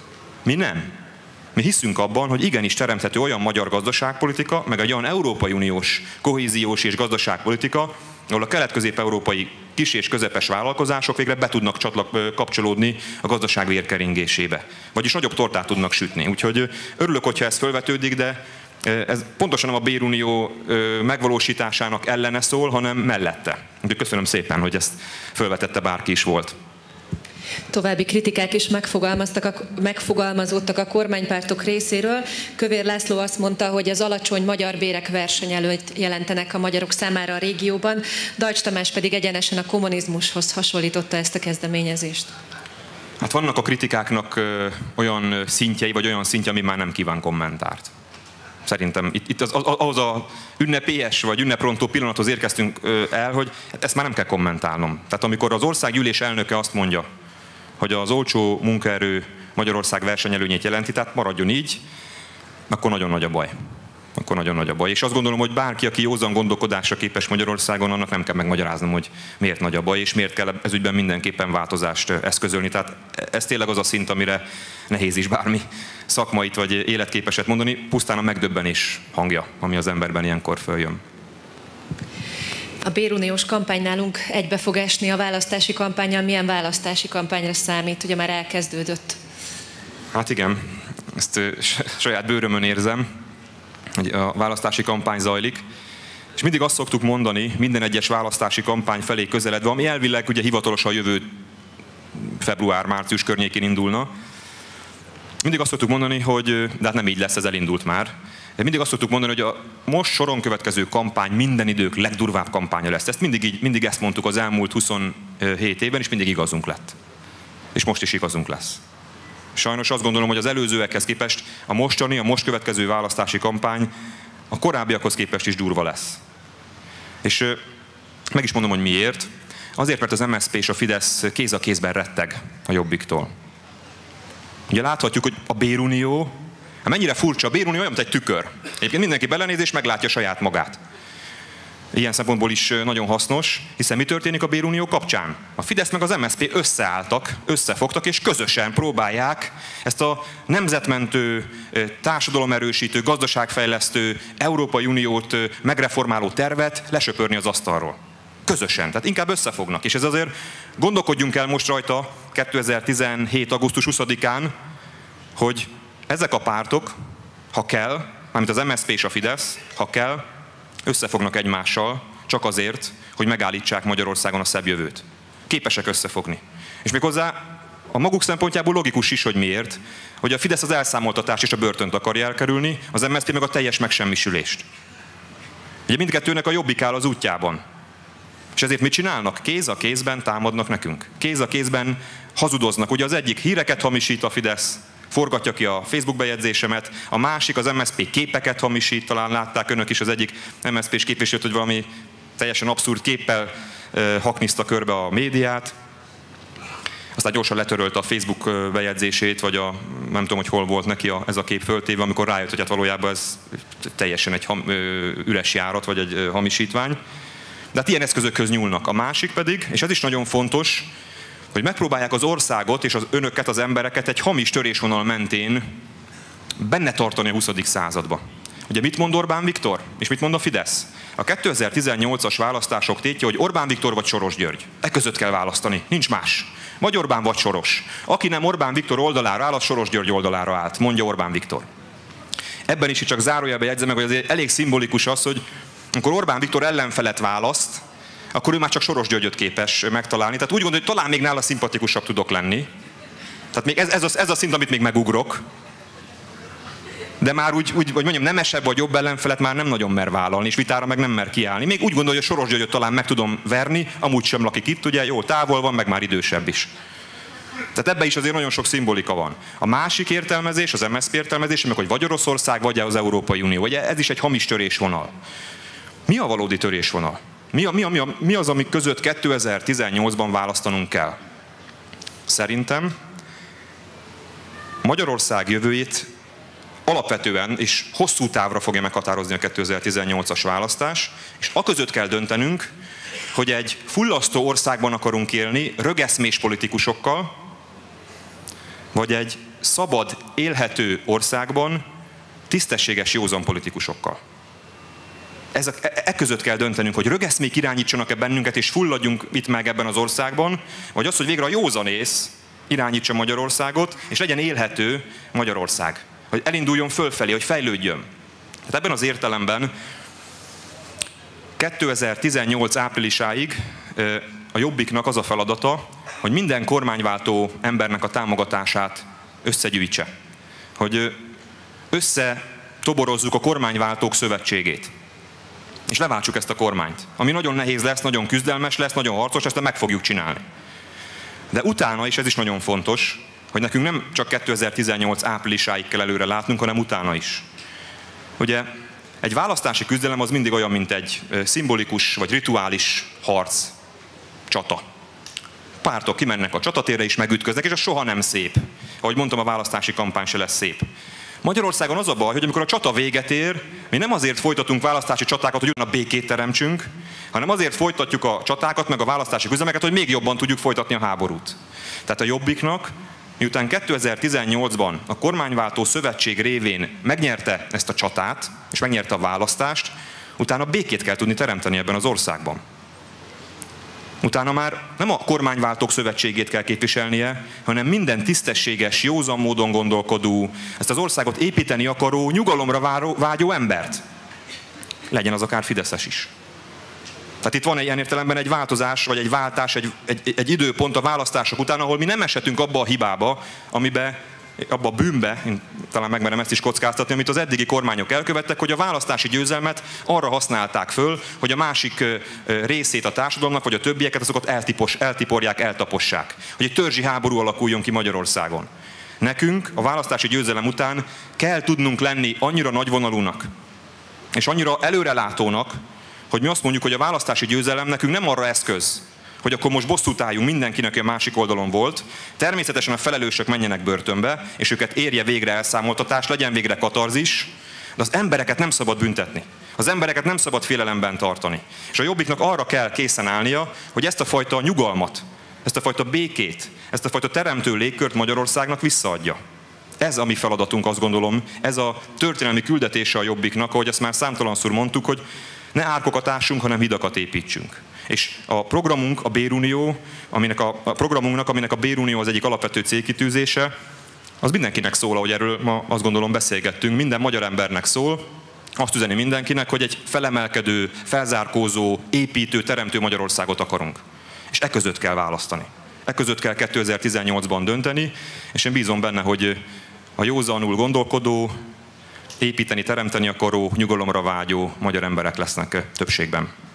Mi nem. Mi hiszünk abban, hogy igenis teremthető olyan magyar gazdaságpolitika, meg egy olyan Európai Uniós kohéziós és gazdaságpolitika, ahol a kelet-közép-európai kis és közepes vállalkozások végre be tudnak kapcsolódni a gazdaság vérkeringésébe. Vagyis nagyobb tortát tudnak sütni. Úgyhogy örülök, hogyha ez felvetődik, de ez pontosan nem a bérunió megvalósításának ellene szól, hanem mellette. Úgyhogy köszönöm szépen, hogy ezt felvetette, bárki is volt. További kritikák is megfogalmazódtak a kormánypártok részéről. Kövér László azt mondta, hogy az alacsony magyar bérek versenyelőnyt jelentenek a magyarok számára a régióban, Deutsch Tamás pedig egyenesen a kommunizmushoz hasonlította ezt a kezdeményezést. Hát vannak a kritikáknak olyan szintjei, vagy olyan szintje, ami már nem kíván kommentárt. Szerintem itt ahhoz a ünnepélyes vagy ünneprontó pillanathoz érkeztünk el, hogy ezt már nem kell kommentálnom. Tehát amikor az országgyűlés elnöke azt mondja, hogy az olcsó munkaerő Magyarország versenyelőnyét jelenti, tehát maradjon így, akkor nagyon nagy a baj. Akkor nagyon nagy a baj. És azt gondolom, hogy bárki, aki józan gondolkodásra képes Magyarországon, annak nem kell megmagyaráznom, hogy miért nagy a baj, és miért kell ez ügyben mindenképpen változást eszközölni. Tehát ez tényleg az a szint, amire nehéz is bármi szakmait vagy életképeset mondani, pusztán a megdöbbenés hangja, ami az emberben ilyenkor följön. A béruniós kampány nálunk egybe fog esni a választási kampánnyal. Milyen választási kampányra számít? Ugye már elkezdődött. Hát igen, ezt saját bőrömön érzem, hogy a választási kampány zajlik. És mindig azt szoktuk mondani, minden egyes választási kampány felé közeledve, ami elvileg ugye hivatalosan jövő február-március környékén indulna. Mindig azt szoktuk mondani, hogy, de hát nem így lesz, ez elindult már. De mindig azt szoktuk mondani, hogy a most soron következő kampány minden idők legdurvább kampánya lesz. Ezt mindig ezt mondtuk az elmúlt 27 évben, és mindig igazunk lett. És most is igazunk lesz. Sajnos azt gondolom, hogy az előzőekhez képest a most következő választási kampány a korábbiakhoz képest is durva lesz. És meg is mondom, hogy miért. Azért, mert az MSZP és a Fidesz kéz a kézben retteg a Jobbiktól. Ugye láthatjuk, hogy a bérunió, mennyire furcsa, a bérunió olyan, mint egy tükör. Egyébként mindenki belenéz és meglátja saját magát. Ilyen szempontból is nagyon hasznos, hiszen mi történik a bérunió kapcsán? A Fidesz meg az MSZP összeálltak, összefogtak, és közösen próbálják ezt a nemzetmentő, társadalomerősítő, gazdaságfejlesztő, Európai Uniót megreformáló tervet lesöpörni az asztalról. Közösen, tehát inkább összefognak. És ez azért gondolkodjunk el most rajta 2017. augusztus 20-án, hogy ezek a pártok, ha kell, mármint az MSZP és a Fidesz, ha kell, összefognak egymással, csak azért, hogy megállítsák Magyarországon a szebb jövőt. Képesek összefogni. És méghozzá a maguk szempontjából logikus is, hogy miért, hogy a Fidesz az elszámoltatást és a börtönt akarja elkerülni, az MSZP meg a teljes megsemmisülést. Ugye mindkettőnek a Jobbik áll az útjában. És ezért mit csinálnak? Kéz a kézben támadnak nekünk. Kéz a kézben hazudoznak. Ugye az egyik híreket hamisít a Fidesz, forgatja ki a Facebook bejegyzésemet, a másik az MSZP képeket hamisít, talán látták önök is az egyik MSZP-s képviselőt, hogy valami teljesen abszurd képpel hakniszta körbe a médiát. Aztán gyorsan letörölte a Facebook bejegyzését, vagy nem tudom, hogy hol volt neki ez a kép föltéve, amikor rájött, hogy hát valójában ez teljesen egy üres járat, vagy egy hamisítvány. De hát ilyen eszközökhöz nyúlnak. A másik pedig, és ez is nagyon fontos, hogy megpróbálják az országot és az önöket, az embereket egy hamis törésvonal mentén benne tartani a 20. századba. Ugye mit mond Orbán Viktor? És mit mond a Fidesz? A 2018-as választások tétje, hogy Orbán Viktor vagy Soros György. E között kell választani, nincs más. Vagy Orbán vagy Soros. Aki nem Orbán Viktor oldalára áll, az Soros György oldalára állt, mondja Orbán Viktor. Ebben is csak zárójelbe jegyzem meg, hogy azért elég szimbolikus az, hogy amikor Orbán Viktor ellenfelet választ, akkor ő már csak Soros Györgyöt képes megtalálni. Tehát úgy gondolja, hogy talán még nála szimpatikusabb tudok lenni. Tehát még ez a szint, amit még megugrok. De már úgy, hogy mondjam, nemesebb vagy jobb ellenfelet már nem nagyon mer vállalni, és vitára meg nem mer kiállni. Még úgy gondolja, hogy Soros Györgyöt talán meg tudom verni, amúgy sem lakik itt, ugye, jó, távol van, meg már idősebb is. Tehát ebben is azért nagyon sok szimbolika van. A másik értelmezés, az MSZP értelmezés, meg hogy vagy Oroszország, vagy az Európai Unió. Ugye ez is egy hamis törésvonal. Mi a valódi törésvonal? Mi az, ami között 2018-ban választanunk kell? Szerintem Magyarország jövőjét alapvetően és hosszú távra fogja meghatározni a 2018-as választás, és aközött kell döntenünk, hogy egy fullasztó országban akarunk élni rögeszmés politikusokkal, vagy egy szabad, élhető országban tisztességes, józan politikusokkal. Között kell döntenünk, hogy rögeszmék irányítsanak-e bennünket, és fulladjunk itt meg ebben az országban, vagy az, hogy végre a józanész irányítsa Magyarországot, és legyen élhető Magyarország. Hogy elinduljon fölfelé, hogy fejlődjön. Hát ebben az értelemben 2018 áprilisáig a Jobbiknak az a feladata, hogy minden kormányváltó embernek a támogatását összegyűjtse. Hogy összetoborozzuk a kormánywáltók szövetségét. És leváltsuk ezt a kormányt. Ami nagyon nehéz lesz, nagyon küzdelmes lesz, nagyon harcos, ezt meg fogjuk csinálni. De utána, és ez is nagyon fontos, hogy nekünk nem csak 2018 áprilisáig kell előre látnunk, hanem utána is. Ugye egy választási küzdelem az mindig olyan, mint egy szimbolikus vagy rituális harc, csata. Pártok kimennek a csatatérre és megütköznek, és az soha nem szép. Ahogy mondtam, a választási kampány se lesz szép. Magyarországon az a baj, hogy amikor a csata véget ér, mi nem azért folytatunk választási csatákat, hogy a békét teremtsünk, hanem azért folytatjuk a csatákat, meg a választási küzdelmeket, hogy még jobban tudjuk folytatni a háborút. Tehát a Jobbiknak, miután 2018-ban a kormányváltó szövetség révén megnyerte ezt a csatát, és megnyerte a választást, utána békét kell tudni teremteni ebben az országban. Utána már nem a kormányváltók szövetségét kell képviselnie, hanem minden tisztességes, józan módon gondolkodó, ezt az országot építeni akaró, nyugalomra vágyó embert. Legyen az akár fideszes is. Tehát itt van ilyen értelemben egy változás, vagy egy váltás, egy időpont a választások után, ahol mi nem eshetünk abba a hibába, abba a bűnbe, én talán megmerem ezt is kockáztatni, amit az eddigi kormányok elkövettek, hogy a választási győzelmet arra használták föl, hogy a másik részét a társadalomnak, vagy a többieket, azokat eltiporják, eltapossák. Hogy egy törzsi háború alakuljon ki Magyarországon. Nekünk a választási győzelem után kell tudnunk lenni annyira nagyvonalúnak, és annyira előrelátónak, hogy mi azt mondjuk, hogy a választási győzelem nekünk nem arra eszköz, hogy akkor most bosszút álljunk mindenkinek, aki a másik oldalon volt. Természetesen a felelősök menjenek börtönbe, és őket érje végre elszámoltatás, legyen végre katarzis, de az embereket nem szabad büntetni. Az embereket nem szabad félelemben tartani. És a Jobbiknak arra kell készen állnia, hogy ezt a fajta nyugalmat, ezt a fajta békét, ezt a fajta teremtő légkört Magyarországnak visszaadja. Ez a mi feladatunk, azt gondolom, ez a történelmi küldetése a Jobbiknak, ahogy ezt már számtalanszor mondtuk, hogy ne árkokat ássunk, hanem hidakat építsünk. És a programunk, a Bérunió, aminek a Bérunió az egyik alapvető célkitűzése, az mindenkinek szól, ahogy erről ma azt gondolom beszélgettünk, minden magyar embernek szól, azt üzeni mindenkinek, hogy egy felemelkedő, felzárkózó, építő, teremtő Magyarországot akarunk. És e között kell választani. E között kell 2018-ban dönteni, és én bízom benne, hogy a józanul gondolkodó, építeni, teremteni akaró, nyugalomra vágyó magyar emberek lesznek többségben.